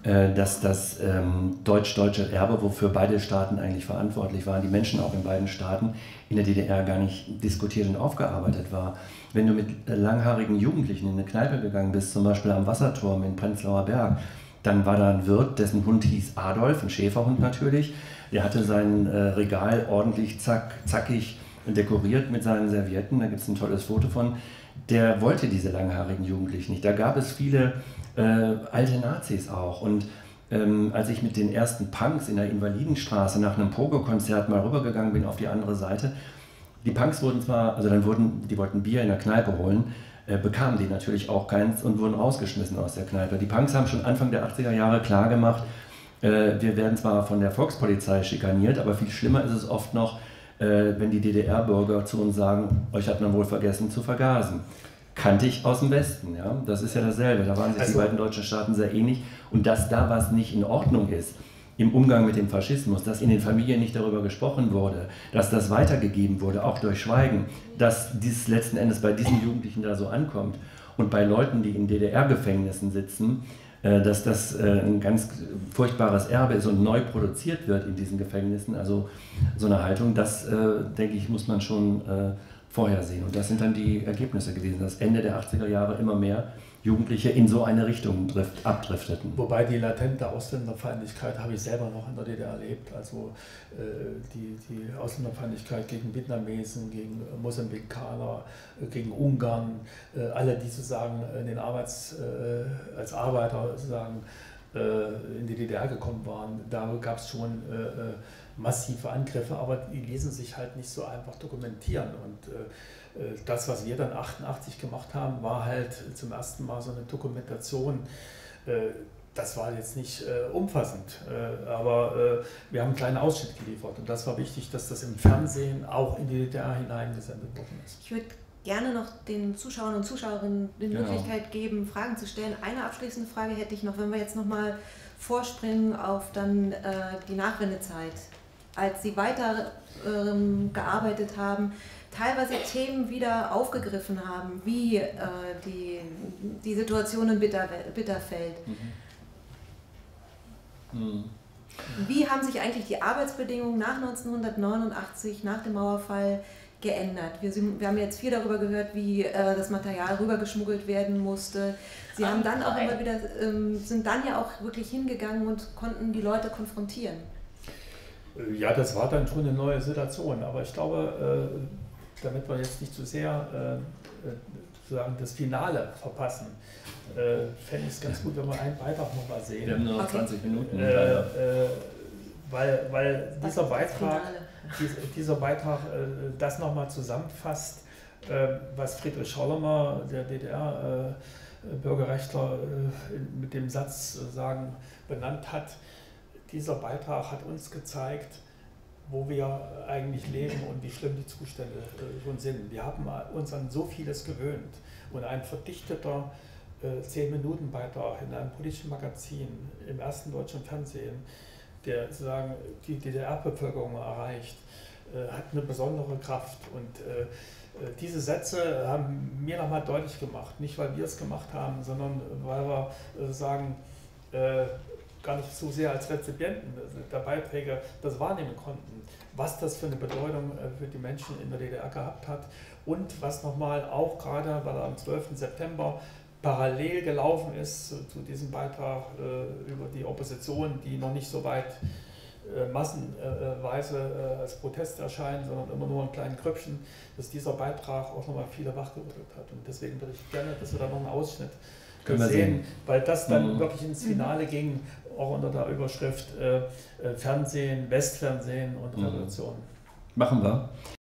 dass das deutsch-deutsche Erbe, wofür beide Staaten eigentlich verantwortlich waren, die Menschen auch in beiden Staaten, in der DDR gar nicht diskutiert und aufgearbeitet war. Wenn du mit langhaarigen Jugendlichen in eine Kneipe gegangen bist, zum Beispiel am Wasserturm in Prenzlauer Berg, dann war da ein Wirt, dessen Hund hieß Adolf, ein Schäferhund natürlich. Der hatte sein Regal ordentlich zackig dekoriert mit seinen Servietten. Da gibt es ein tolles Foto von. Der wollte diese langhaarigen Jugendlichen nicht. Da gab es viele alte Nazis auch. Und als ich mit den ersten Punks in der Invalidenstraße nach einem Pogo-Konzert mal rübergegangen bin auf die andere Seite, die Punks wurden zwar, also die wollten Bier in der Kneipe holen, bekamen die natürlich auch keins und wurden rausgeschmissen aus der Kneipe. Die Punks haben schon Anfang der 80er Jahre klargemacht, wir werden zwar von der Volkspolizei schikaniert, aber viel schlimmer ist es oft noch, wenn die DDR-Bürger zu uns sagen, euch hat man wohl vergessen zu vergasen. Kannte ich aus dem Westen, ja. Das ist ja dasselbe. Da waren sich die beiden deutschen Staaten sehr ähnlich. Und dass da was nicht in Ordnung ist im Umgang mit dem Faschismus, dass in den Familien nicht darüber gesprochen wurde, dass das weitergegeben wurde, auch durch Schweigen, dass dies letzten Endes bei diesen Jugendlichen da so ankommt und bei Leuten, die in DDR-Gefängnissen sitzen, dass das ein ganz furchtbares Erbe ist und neu produziert wird in diesen Gefängnissen. Also so eine Haltung, das, denke ich, muss man schon vorhersehen. Und das sind dann die Ergebnisse gewesen, dass Ende der 80er Jahre immer mehr Jugendliche in so eine Richtung abdrifteten. Wobei die latente Ausländerfeindlichkeit habe ich selber noch in der DDR erlebt. Also die Ausländerfeindlichkeit gegen Vietnamesen, gegen Mosambikaner, gegen Ungarn, alle, die sozusagen als Arbeiter sozusagen in die DDR gekommen waren, da gab es schon massive Angriffe, aber die ließen sich halt nicht so einfach dokumentieren. Und das, was wir dann 88 gemacht haben, war halt zum ersten Mal so eine Dokumentation. Das war jetzt nicht umfassend, aber wir haben einen kleinen Ausschnitt geliefert. Und das war wichtig, dass das im Fernsehen auch in die DDR hineingesendet worden ist. Ich würde gerne noch den Zuschauern und Zuschauerinnen die Möglichkeit geben, Fragen zu stellen. Eine abschließende Frage hätte ich noch, wenn wir jetzt nochmal vorspringen auf dann die Nachwendezeit. Als Sie weiter gearbeitet haben, teilweise Themen wieder aufgegriffen haben, wie die Situation in Bitterfeld. Wie haben sich eigentlich die Arbeitsbedingungen nach 1989, nach dem Mauerfall, geändert? Wir haben jetzt viel darüber gehört, wie das Material rübergeschmuggelt werden musste. Sie haben dann auch immer wieder, sind dann ja auch wirklich hingegangen und konnten die Leute konfrontieren. Ja, das war dann schon eine neue Situation, aber ich glaube, damit wir jetzt nicht zu sehr sozusagen das Finale verpassen, fände ich es ganz gut, wenn wir einen Beitrag nochmal sehen. Wir haben nur noch 20 Minuten. Weil dieser Beitrag das nochmal zusammenfasst, was Friedrich Schollemer, der DDR-Bürgerrechtler, mit dem Satz sozusagen benannt hat. Dieser Beitrag hat uns gezeigt, wo wir eigentlich leben und wie schlimm die Zustände schon sind. Wir haben uns an so vieles gewöhnt und ein verdichteter 10-Minuten-Beitrag in einem politischen Magazin im ersten deutschen Fernsehen, der sozusagen die DDR-Bevölkerung erreicht, hat eine besondere Kraft. Und diese Sätze haben mir nochmal deutlich gemacht, nicht weil wir es gemacht haben, sondern weil wir sagen, gar nicht so sehr als Rezipienten der Beiträge das wahrnehmen konnten, was das für eine Bedeutung für die Menschen in der DDR gehabt hat und was nochmal auch gerade, weil er am 12. September parallel gelaufen ist zu diesem Beitrag über die Opposition, die noch nicht so weit massenweise als Protest erscheinen, sondern immer nur in kleinen Grüppchen, dass dieser Beitrag auch nochmal viele wachgerüttelt hat. Und deswegen würde ich gerne, dass wir da noch einen Ausschnitt sehen, weil das dann wirklich ins Finale ging, auch unter der Überschrift Fernsehen, Westfernsehen und Revolution. Machen wir.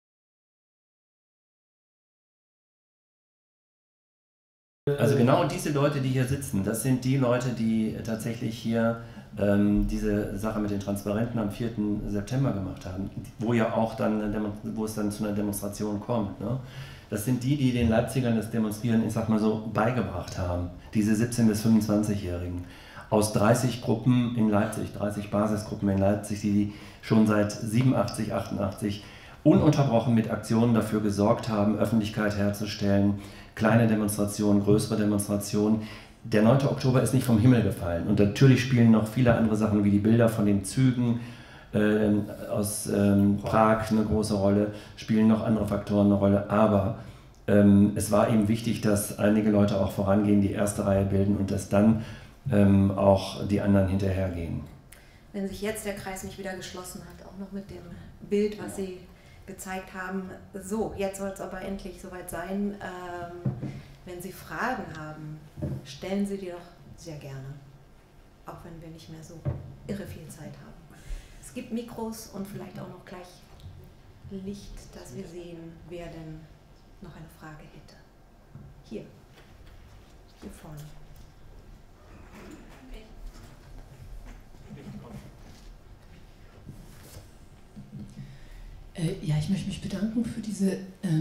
Also genau diese Leute, die hier sitzen, das sind die Leute, die tatsächlich hier diese Sache mit den Transparenten am 4. September gemacht haben, wo ja auch dann, wo es dann zu einer Demonstration kommt. Ne? Das sind die den Leipzigern das Demonstrieren, ich sag mal so, beigebracht haben, diese 17- bis 25-Jährigen. Aus 30 Gruppen in Leipzig, 30 Basisgruppen in Leipzig, die schon seit 87, 88 ununterbrochen mit Aktionen dafür gesorgt haben, Öffentlichkeit herzustellen, kleine Demonstrationen, größere Demonstrationen, der 9. Oktober ist nicht vom Himmel gefallen. Und natürlich spielen noch viele andere Sachen wie die Bilder von den Zügen aus Prag eine große Rolle, spielen noch andere Faktoren eine Rolle. Aber es war eben wichtig, dass einige Leute auch vorangehen, die erste Reihe bilden und dass dann auch die anderen hinterhergehen. Wenn sich jetzt der Kreis nicht wieder geschlossen hat, auch noch mit dem Bild, was Sie gezeigt haben. So, jetzt soll es aber endlich soweit sein. Wenn Sie Fragen haben, stellen Sie die doch sehr gerne, auch wenn wir nicht mehr so irre viel Zeit haben. Es gibt Mikros und vielleicht auch noch gleich Licht, dass wir sehen, wer denn noch eine Frage hätte. Hier vorne. Ja, ich möchte mich bedanken für dieses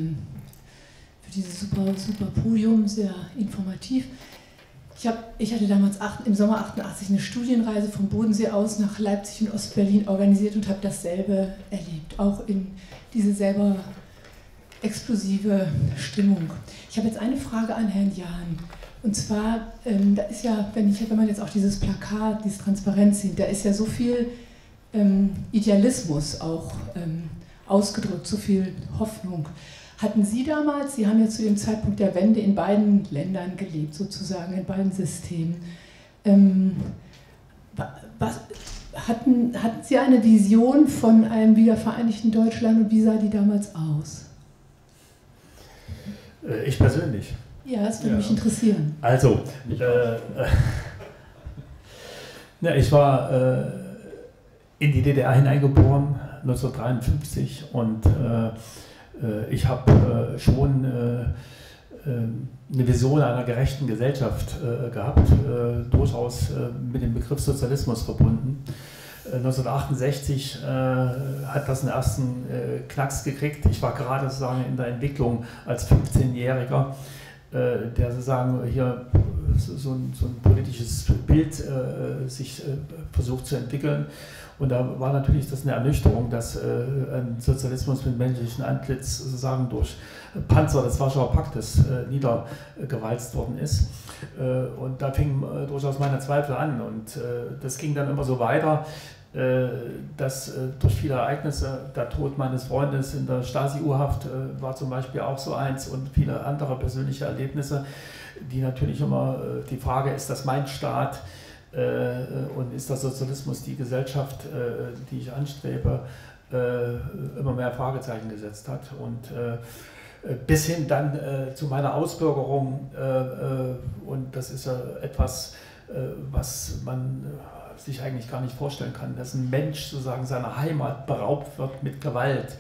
super Podium, sehr informativ. Ich hatte damals im Sommer 88 eine Studienreise vom Bodensee aus nach Leipzig und Ostberlin organisiert und habe dasselbe erlebt, auch in diese selber explosive Stimmung. Ich habe jetzt eine Frage an Herrn Jahn. Und zwar, da ist ja, wenn man jetzt auch dieses Plakat, dieses Transparenz sieht, da ist ja so viel Idealismus auch ausgedrückt, so viel Hoffnung. Hatten Sie damals, Sie haben ja zu dem Zeitpunkt der Wende in beiden Ländern gelebt, sozusagen, in beiden Systemen. Hatten Sie eine Vision von einem wiedervereinigten Deutschland und wie sah die damals aus? Ich persönlich? Ja, das würde mich interessieren. Also, ich war in die DDR hineingeboren, 1953, und ich habe schon eine Vision einer gerechten Gesellschaft gehabt, durchaus mit dem Begriff Sozialismus verbunden. 1968 hat das einen ersten Knacks gekriegt. Ich war gerade sozusagen in der Entwicklung als 15-Jähriger, der sozusagen hier so ein politisches Bild sich versucht zu entwickeln. Und da war natürlich das eine Ernüchterung, dass ein Sozialismus mit menschlichem Antlitz sozusagen durch Panzer des Warschauer Paktes niedergewalzt worden ist. Und da fingen durchaus meine Zweifel an. Und das ging dann immer so weiter, dass durch viele Ereignisse, der Tod meines Freundes in der Stasi-U-Haft war zum Beispiel auch so eins, und viele andere persönliche Erlebnisse, die natürlich immer die Frage, ist das mein Staat und ist der Sozialismus die Gesellschaft, die ich anstrebe, immer mehr Fragezeichen gesetzt hat. Und bis hin dann zu meiner Ausbürgerung, und das ist ja etwas, was man sich eigentlich gar nicht vorstellen kann, dass ein Mensch sozusagen seiner Heimat beraubt wird mit Gewalt.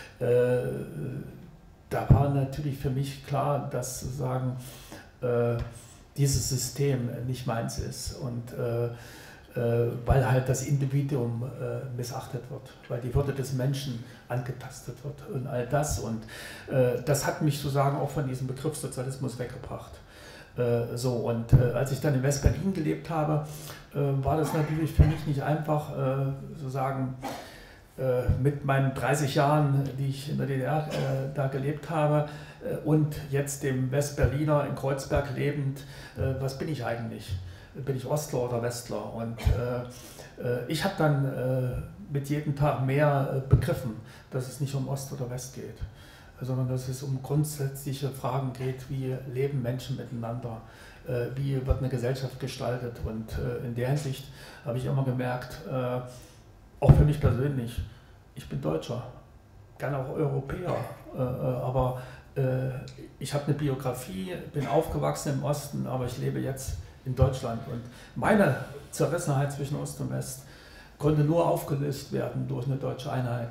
Da war natürlich für mich klar, dass sozusagen dieses System nicht meins ist, und weil halt das Individuum missachtet wird, weil die Würde des Menschen angetastet wird und all das. Und das hat mich sozusagen auch von diesem Begriff Sozialismus weggebracht. Und als ich dann in West-Berlin gelebt habe, war das natürlich für mich nicht einfach, sozusagen mit meinen 30 Jahren, die ich in der DDR da gelebt habe, und jetzt dem Westberliner in Kreuzberg lebend, was bin ich eigentlich? Bin ich Ostler oder Westler? Und ich habe dann mit jedem Tag mehr begriffen, dass es nicht um Ost oder West geht, sondern dass es um grundsätzliche Fragen geht, wie leben Menschen miteinander, wie wird eine Gesellschaft gestaltet. Und in der Hinsicht habe ich immer gemerkt, auch für mich persönlich, ich bin Deutscher, gerne auch Europäer, aber ich habe eine Biografie, bin aufgewachsen im Osten, aber ich lebe jetzt in Deutschland. Und meine Zerrissenheit zwischen Ost und West konnte nur aufgelöst werden durch eine deutsche Einheit.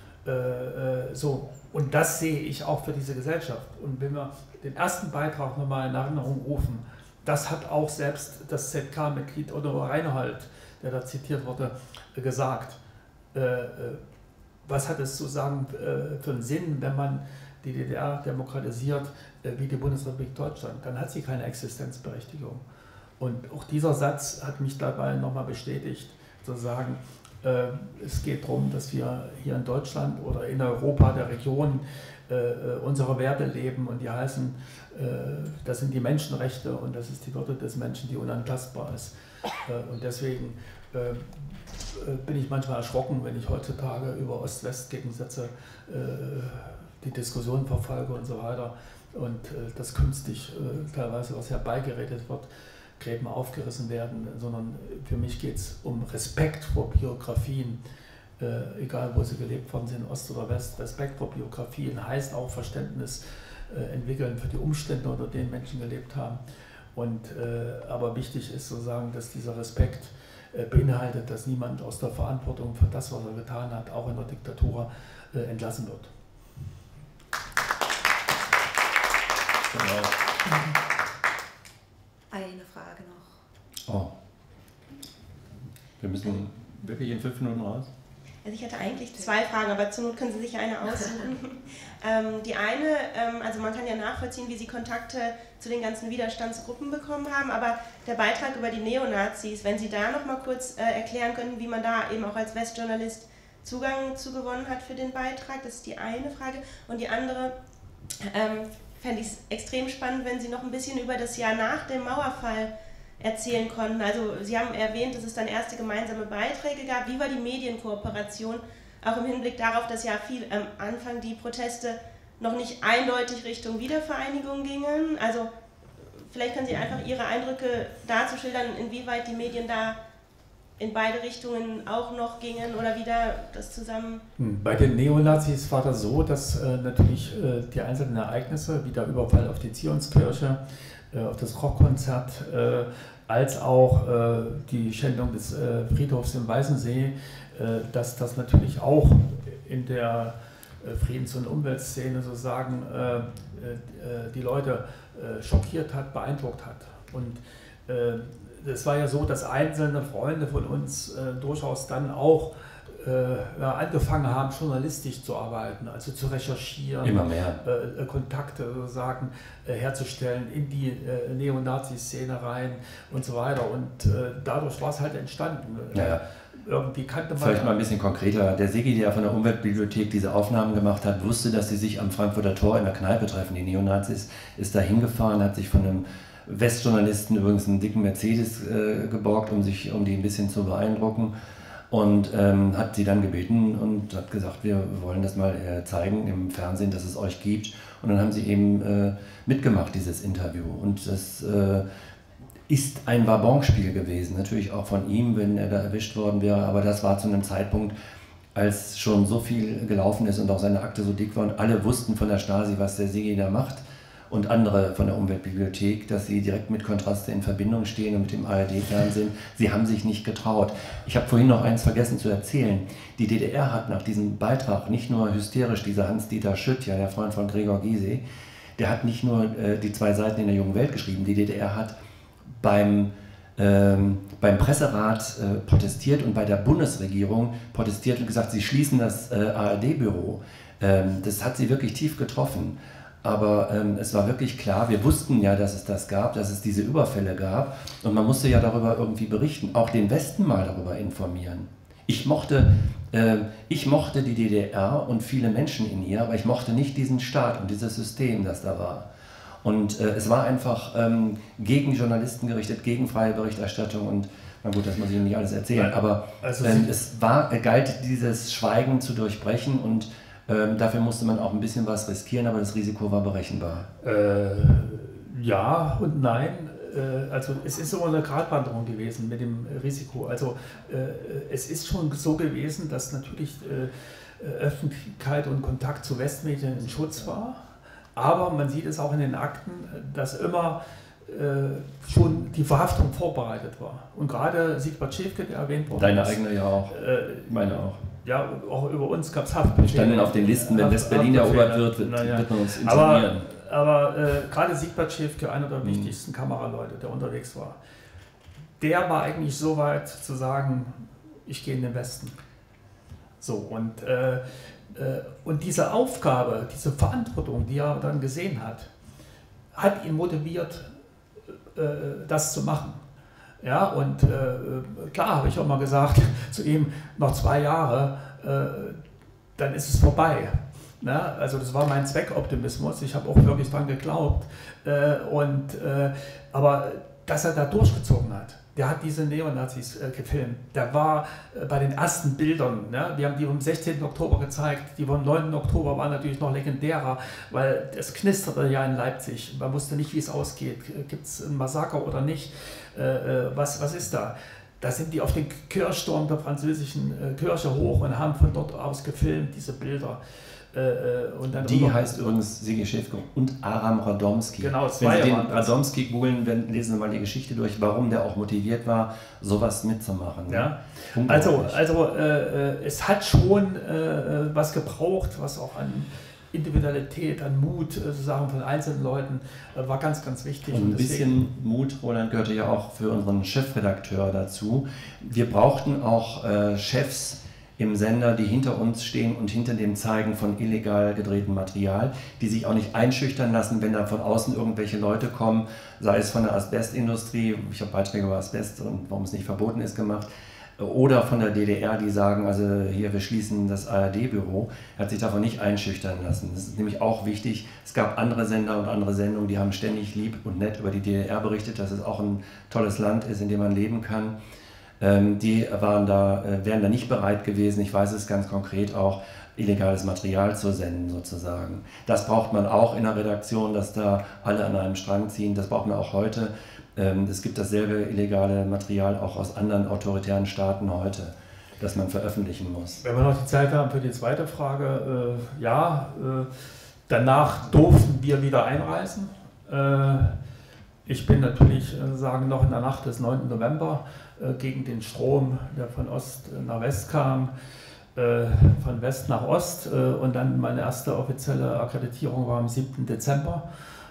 Und das sehe ich auch für diese Gesellschaft. Und wenn wir den ersten Beitrag nochmal in Erinnerung rufen, das hat auch selbst das ZK-Mitglied Otto Reinhold, der da zitiert wurde, gesagt. Was hat es sozusagen für einen Sinn, wenn man die DDR demokratisiert wie die Bundesrepublik Deutschland? Dann hat sie keine Existenzberechtigung. Und auch dieser Satz hat mich dabei nochmal bestätigt, zu sagen, Es geht darum, dass wir hier in Deutschland oder in Europa, der Region, unsere Werte leben und die heißen, das sind die Menschenrechte und das ist die Würde des Menschen, die unantastbar ist. Und deswegen bin ich manchmal erschrocken, wenn ich heutzutage über Ost-West-Gegensätze die Diskussion verfolge und so weiter und dass künstlich teilweise was herbeigeredet wird, Gräben aufgerissen werden, sondern für mich geht es um Respekt vor Biografien, egal wo sie gelebt worden sind, Ost oder West. Respekt vor Biografien heißt auch Verständnis entwickeln für die Umstände, unter denen Menschen gelebt haben. Und, aber wichtig ist sozusagen, dass dieser Respekt beinhaltet, dass niemand aus der Verantwortung für das, was er getan hat, auch in der Diktatur entlassen wird. Genau. Eine Frage noch. Oh. Wir müssen wirklich in 5 Minuten raus. Also ich hatte eigentlich 2 Fragen, aber zur Not können Sie sich ja eine aussuchen. Die eine, also man kann ja nachvollziehen, wie Sie Kontakte zu den ganzen Widerstandsgruppen bekommen haben, aber der Beitrag über die Neonazis, wenn Sie da noch mal kurz erklären könnten, wie man da eben auch als Westjournalist Zugang zu gewonnen hat für den Beitrag, das ist die eine Frage. Und die andere, fände ich es extrem spannend, wenn Sie noch ein bisschen über das Jahr nach dem Mauerfall erzählen konnten. Also Sie haben erwähnt, dass es dann erste gemeinsame Beiträge gab. Wie war die Medienkooperation, auch im Hinblick darauf, dass ja viel am Anfang die Proteste noch nicht eindeutig Richtung Wiedervereinigung gingen? Also vielleicht können Sie einfach Ihre Eindrücke dazu schildern, inwieweit die Medien da in beide Richtungen auch noch gingen oder wieder das zusammen... Bei den Neonazis war das so, dass natürlich die einzelnen Ereignisse, wie der Überfall auf die Zionskirche, auf das Rockkonzert, als auch die Schändung des Friedhofs im Weißensee, dass das natürlich auch in der Friedens- und Umweltszene sozusagen die Leute schockiert hat, beeindruckt hat. Und es war ja so, dass einzelne Freunde von uns durchaus dann auch angefangen haben, journalistisch zu arbeiten, also zu recherchieren, immer mehr Kontakte sozusagen herzustellen in die Neonazi-Szene rein und so weiter. Und dadurch war es halt entstanden. Ja. Irgendwie kannte man... Vielleicht mal ein bisschen konkreter. Der Sigi, der von der Umweltbibliothek diese Aufnahmen gemacht hat, wusste, dass sie sich am Frankfurter Tor in der Kneipe treffen. Die Neonazis, ist da hingefahren, hat sich von einem Westjournalisten übrigens einen dicken Mercedes geborgt, um die ein bisschen zu beeindrucken. Und hat sie dann gebeten und hat gesagt, wir wollen das mal zeigen im Fernsehen, dass es euch gibt. Und dann haben sie eben mitgemacht, dieses Interview. Und das ist ein Wabonspiel gewesen, natürlich auch von ihm, wenn er da erwischt worden wäre. Aber das war zu einem Zeitpunkt, als schon so viel gelaufen ist und auch seine Akte so dick war. Und alle wussten von der Stasi, was der Sigi da macht. Und andere von der Umweltbibliothek, dass sie direkt mit Kontraste in Verbindung stehen und mit dem ARD-Fernsehen. Sie haben sich nicht getraut. Ich habe vorhin noch eins vergessen zu erzählen. Die DDR hat nach diesem Beitrag nicht nur hysterisch, dieser Hans-Dieter Schütt, ja, der Freund von Gregor Gysi, der hat nicht nur die 2 Seiten in der Jungen Welt geschrieben, die DDR hat beim Presserat protestiert und bei der Bundesregierung protestiert und gesagt, sie schließen das ARD-Büro. Das hat sie wirklich tief getroffen. Aber es war wirklich klar, wir wussten ja, dass es das gab, dass es diese Überfälle gab und man musste ja darüber irgendwie berichten, auch den Westen mal darüber informieren. Ich mochte die DDR und viele Menschen in ihr, aber ich mochte nicht diesen Staat und dieses System, das da war. Und es war einfach gegen Journalisten gerichtet, gegen freie Berichterstattung und na gut, das muss ich Ihnen nicht alles erzählen, aber also galt dieses Schweigen zu durchbrechen und dafür musste man auch ein bisschen was riskieren, aber das Risiko war berechenbar. Ja und nein. Also es ist immer eine Gratwanderung gewesen mit dem Risiko. Also es ist schon so gewesen, dass natürlich Öffentlichkeit und Kontakt zu Westmedien ein Schutz war. Aber man sieht es auch in den Akten, dass immer schon die Verhaftung vorbereitet war. Und gerade Siegbert Schäfke, der erwähnt wurde. Deine eigene ja auch, meine auch. Ja, auch über uns gab es Haftbefehle. Wir standen auf den Listen, wenn West-Berlin erobert wird, wird man uns internieren. Aber gerade Siegbert Schäfke, einer der wichtigsten Kameraleute, der unterwegs war, der war eigentlich so weit zu sagen, ich gehe in den Westen. So, und diese Aufgabe, diese Verantwortung, die er dann gesehen hat ihn motiviert, das zu machen. Ja, und klar habe ich auch mal gesagt zu ihm, noch 2 Jahre, dann ist es vorbei. Ne? Also das war mein Zweckoptimismus, ich habe auch wirklich dran geglaubt. Aber dass er da durchgezogen hat, der hat diese Neonazis gefilmt. Der war bei den ersten Bildern, ne? Wir haben die am 16. Oktober gezeigt, die vom 9. Oktober waren natürlich noch legendärer, weil es knisterte ja in Leipzig. Man wusste nicht, wie es ausgeht. Gibt es ein Massaker oder nicht? Was ist da? Da sind die auf den Kirchturm der französischen Kirche hoch und haben von dort aus gefilmt, diese Bilder. Und dann die heißt übrigens Sigi Schäfko und Aram Radomski. Genau, wenn Sie den Radomski googeln, lesen Sie mal die Geschichte durch, warum der auch motiviert war, sowas mitzumachen. Ja. Also es hat schon was gebraucht, was auch an Individualität, an Mut sozusagen von einzelnen Leuten war ganz, ganz wichtig. Und ein bisschen Mut, Roland, gehörte ja auch für unseren Chefredakteur dazu. Wir brauchten auch Chefs im Sender, die hinter uns stehen und hinter dem Zeigen von illegal gedrehtem Material, die sich auch nicht einschüchtern lassen, wenn da von außen irgendwelche Leute kommen, sei es von der Asbestindustrie, ich habe Beiträge über Asbest und warum es nicht verboten ist gemacht, oder von der DDR, die sagen, also hier, wir schließen das ARD-Büro, hat sich davon nicht einschüchtern lassen. Das ist nämlich auch wichtig. Es gab andere Sender und andere Sendungen, die haben ständig lieb und nett über die DDR berichtet, dass es auch ein tolles Land ist, in dem man leben kann. Die wären da nicht bereit gewesen, ich weiß es ganz konkret auch, illegales Material zu senden sozusagen. Das braucht man auch in der Redaktion, dass da alle an einem Strang ziehen, das braucht man auch heute. Es gibt dasselbe illegale Material auch aus anderen autoritären Staaten heute, das man veröffentlichen muss. Wenn wir noch die Zeit haben für die zweite Frage, danach durften wir wieder einreisen. Ich bin natürlich noch in der Nacht des 9. November gegen den Strom, der von Ost nach West kam, von West nach Ost, und dann meine erste offizielle Akkreditierung war am 7. Dezember.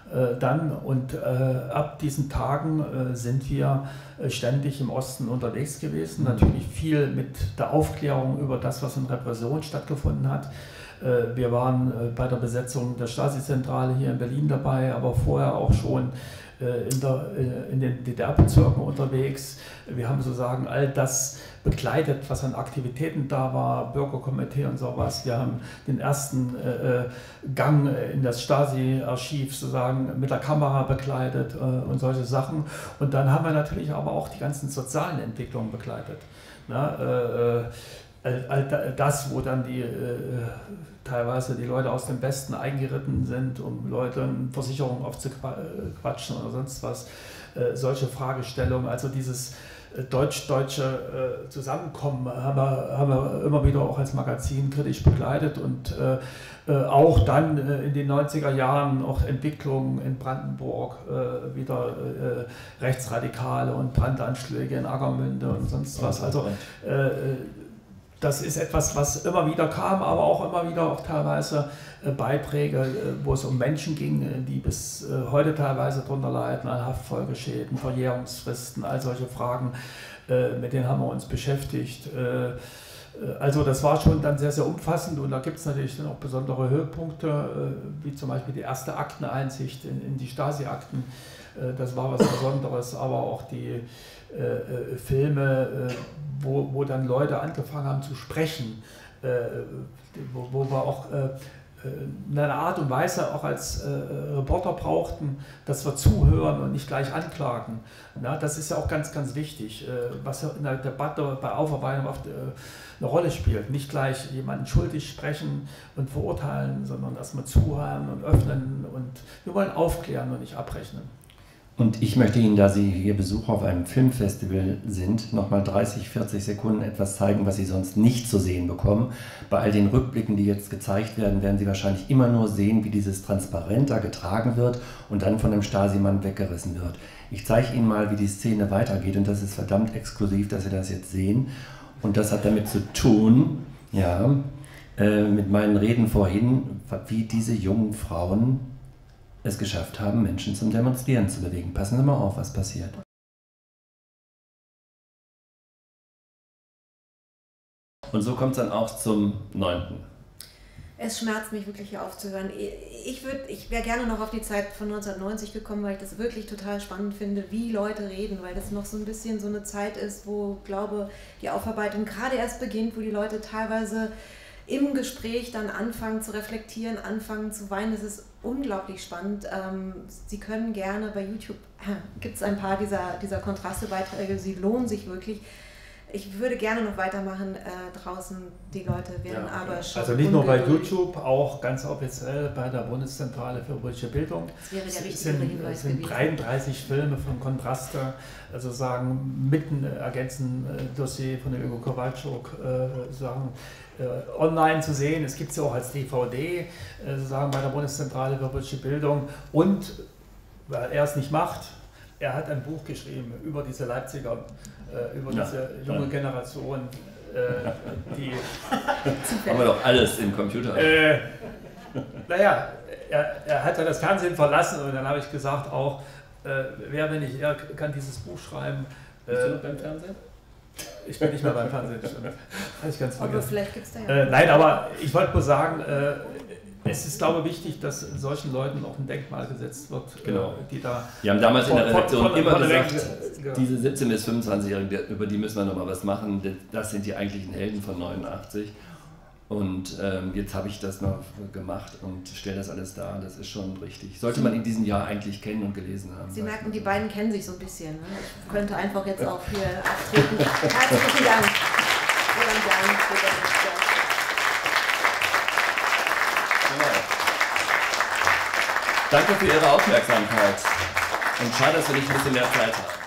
Ab diesen Tagen sind wir ständig im Osten unterwegs gewesen, natürlich viel mit der Aufklärung über das, was in Repression stattgefunden hat. Wir waren bei der Besetzung der Stasi-Zentrale hier in Berlin dabei, aber vorher auch schon in den DDR-Bezirken unterwegs. Wir haben sozusagen all das begleitet, was an Aktivitäten da war, Bürgerkomitee und sowas. Wir haben den ersten Gang in das Stasi-Archiv sozusagen mit der Kamera begleitet und solche Sachen. Und dann haben wir natürlich aber auch die ganzen sozialen Entwicklungen begleitet. Das, wo dann teilweise die Leute aus dem Westen eingeritten sind, um Leuten Versicherungen aufzuquatschen oder sonst was, solche Fragestellungen, also dieses deutsch-deutsche Zusammenkommen haben wir immer wieder auch als Magazin kritisch begleitet und auch dann in den 90er Jahren auch Entwicklungen in Brandenburg, wieder Rechtsradikale und Brandanschläge in Aggermünde und sonst was. Also das ist etwas, was immer wieder kam, aber auch immer wieder auch teilweise Beiträge, wo es um Menschen ging, die bis heute teilweise darunter leiden, an Haftfolgeschäden, Verjährungsfristen, all solche Fragen, mit denen haben wir uns beschäftigt. Also das war schon dann sehr, sehr umfassend, und da gibt es natürlich dann auch besondere Höhepunkte, wie zum Beispiel die erste Akteneinsicht in die Stasi-Akten. Das war was Besonderes, aber auch die Filme, wo dann Leute angefangen haben zu sprechen, wo wir auch in einer Art und Weise auch als Reporter brauchten, dass wir zuhören und nicht gleich anklagen. Na, das ist ja auch ganz, ganz wichtig, was in der Debatte bei Aufarbeitung oft eine Rolle spielt. Nicht gleich jemanden schuldig sprechen und verurteilen, sondern erstmal zuhören und öffnen, und wir wollen aufklären und nicht abrechnen. Und ich möchte Ihnen, da Sie hier Besucher auf einem Filmfestival sind, nochmal 30, 40 Sekunden etwas zeigen, was Sie sonst nicht zu sehen bekommen. Bei all den Rückblicken, die jetzt gezeigt werden, werden Sie wahrscheinlich immer nur sehen, wie dieses Transparent da getragen wird und dann von dem Stasi-Mann weggerissen wird. Ich zeige Ihnen mal, wie die Szene weitergeht, und das ist verdammt exklusiv, dass Sie das jetzt sehen. Und das hat damit zu tun, ja, mit meinen Reden vorhin, wie diese jungen Frauen es geschafft haben, Menschen zum Demonstrieren zu bewegen. Passen Sie mal auf, was passiert. Und so kommt es dann auch zum 9. Es schmerzt mich wirklich, hier aufzuhören. Ich wäre gerne noch auf die Zeit von 1990 gekommen, weil ich das wirklich total spannend finde, wie Leute reden, weil das noch so ein bisschen so eine Zeit ist, wo, glaube die Aufarbeitung gerade erst beginnt, wo die Leute teilweise im Gespräch dann anfangen zu reflektieren, anfangen zu weinen. Das ist unglaublich spannend. Sie können gerne bei YouTube, gibt es ein paar dieser Kontraste-Beiträge, sie lohnen sich wirklich. Ich würde gerne noch weitermachen draußen, die Leute werden aber schon. Also nicht nur bei YouTube, auch ganz offiziell bei der Bundeszentrale für politische Bildung. Das wäre der richtige Hinweis gewesen. 33 Filme von Kontraste, also sagen, mit einem ergänzenden Dossier von der Hugo Kowalczuk, sagen, online zu sehen. Es gibt es ja auch als DVD, sozusagen bei der Bundeszentrale für politische Bildung. Und, weil er es nicht macht, er hat ein Buch geschrieben über diese Leipziger, über diese junge Generation, die... Haben wir doch alles im Computer. Naja, er hat ja das Fernsehen verlassen und dann habe ich gesagt auch, wer, wenn nicht er, kann dieses Buch schreiben. Bist du noch beim Fernsehen? Ich bin nicht mehr beim Fernsehen, stimmt. Habe ich ganz vergessen. Aber vielleicht gibt es da ja... Nein, aber ich wollte nur sagen, es ist, glaube ich, wichtig, dass solchen Leuten auch ein Denkmal gesetzt wird, genau. Die da... Wir haben damals in der Redaktion immer gesagt, ja. diese 17- bis 25-Jährigen, über die müssen wir noch mal was machen, das sind die eigentlichen Helden von 89. Und jetzt habe ich das noch gemacht und stelle das alles dar, das ist schon richtig. Sollte man in diesem Jahr eigentlich kennen und gelesen haben. Sie merken, die beiden kennen sich so ein bisschen. Ne? Ich könnte einfach jetzt auch hier abtreten. Herzlichen Dank. Vielen Dank für das. Danke für Ihre Aufmerksamkeit und schade, dass wir nicht ein bisschen mehr Zeit haben.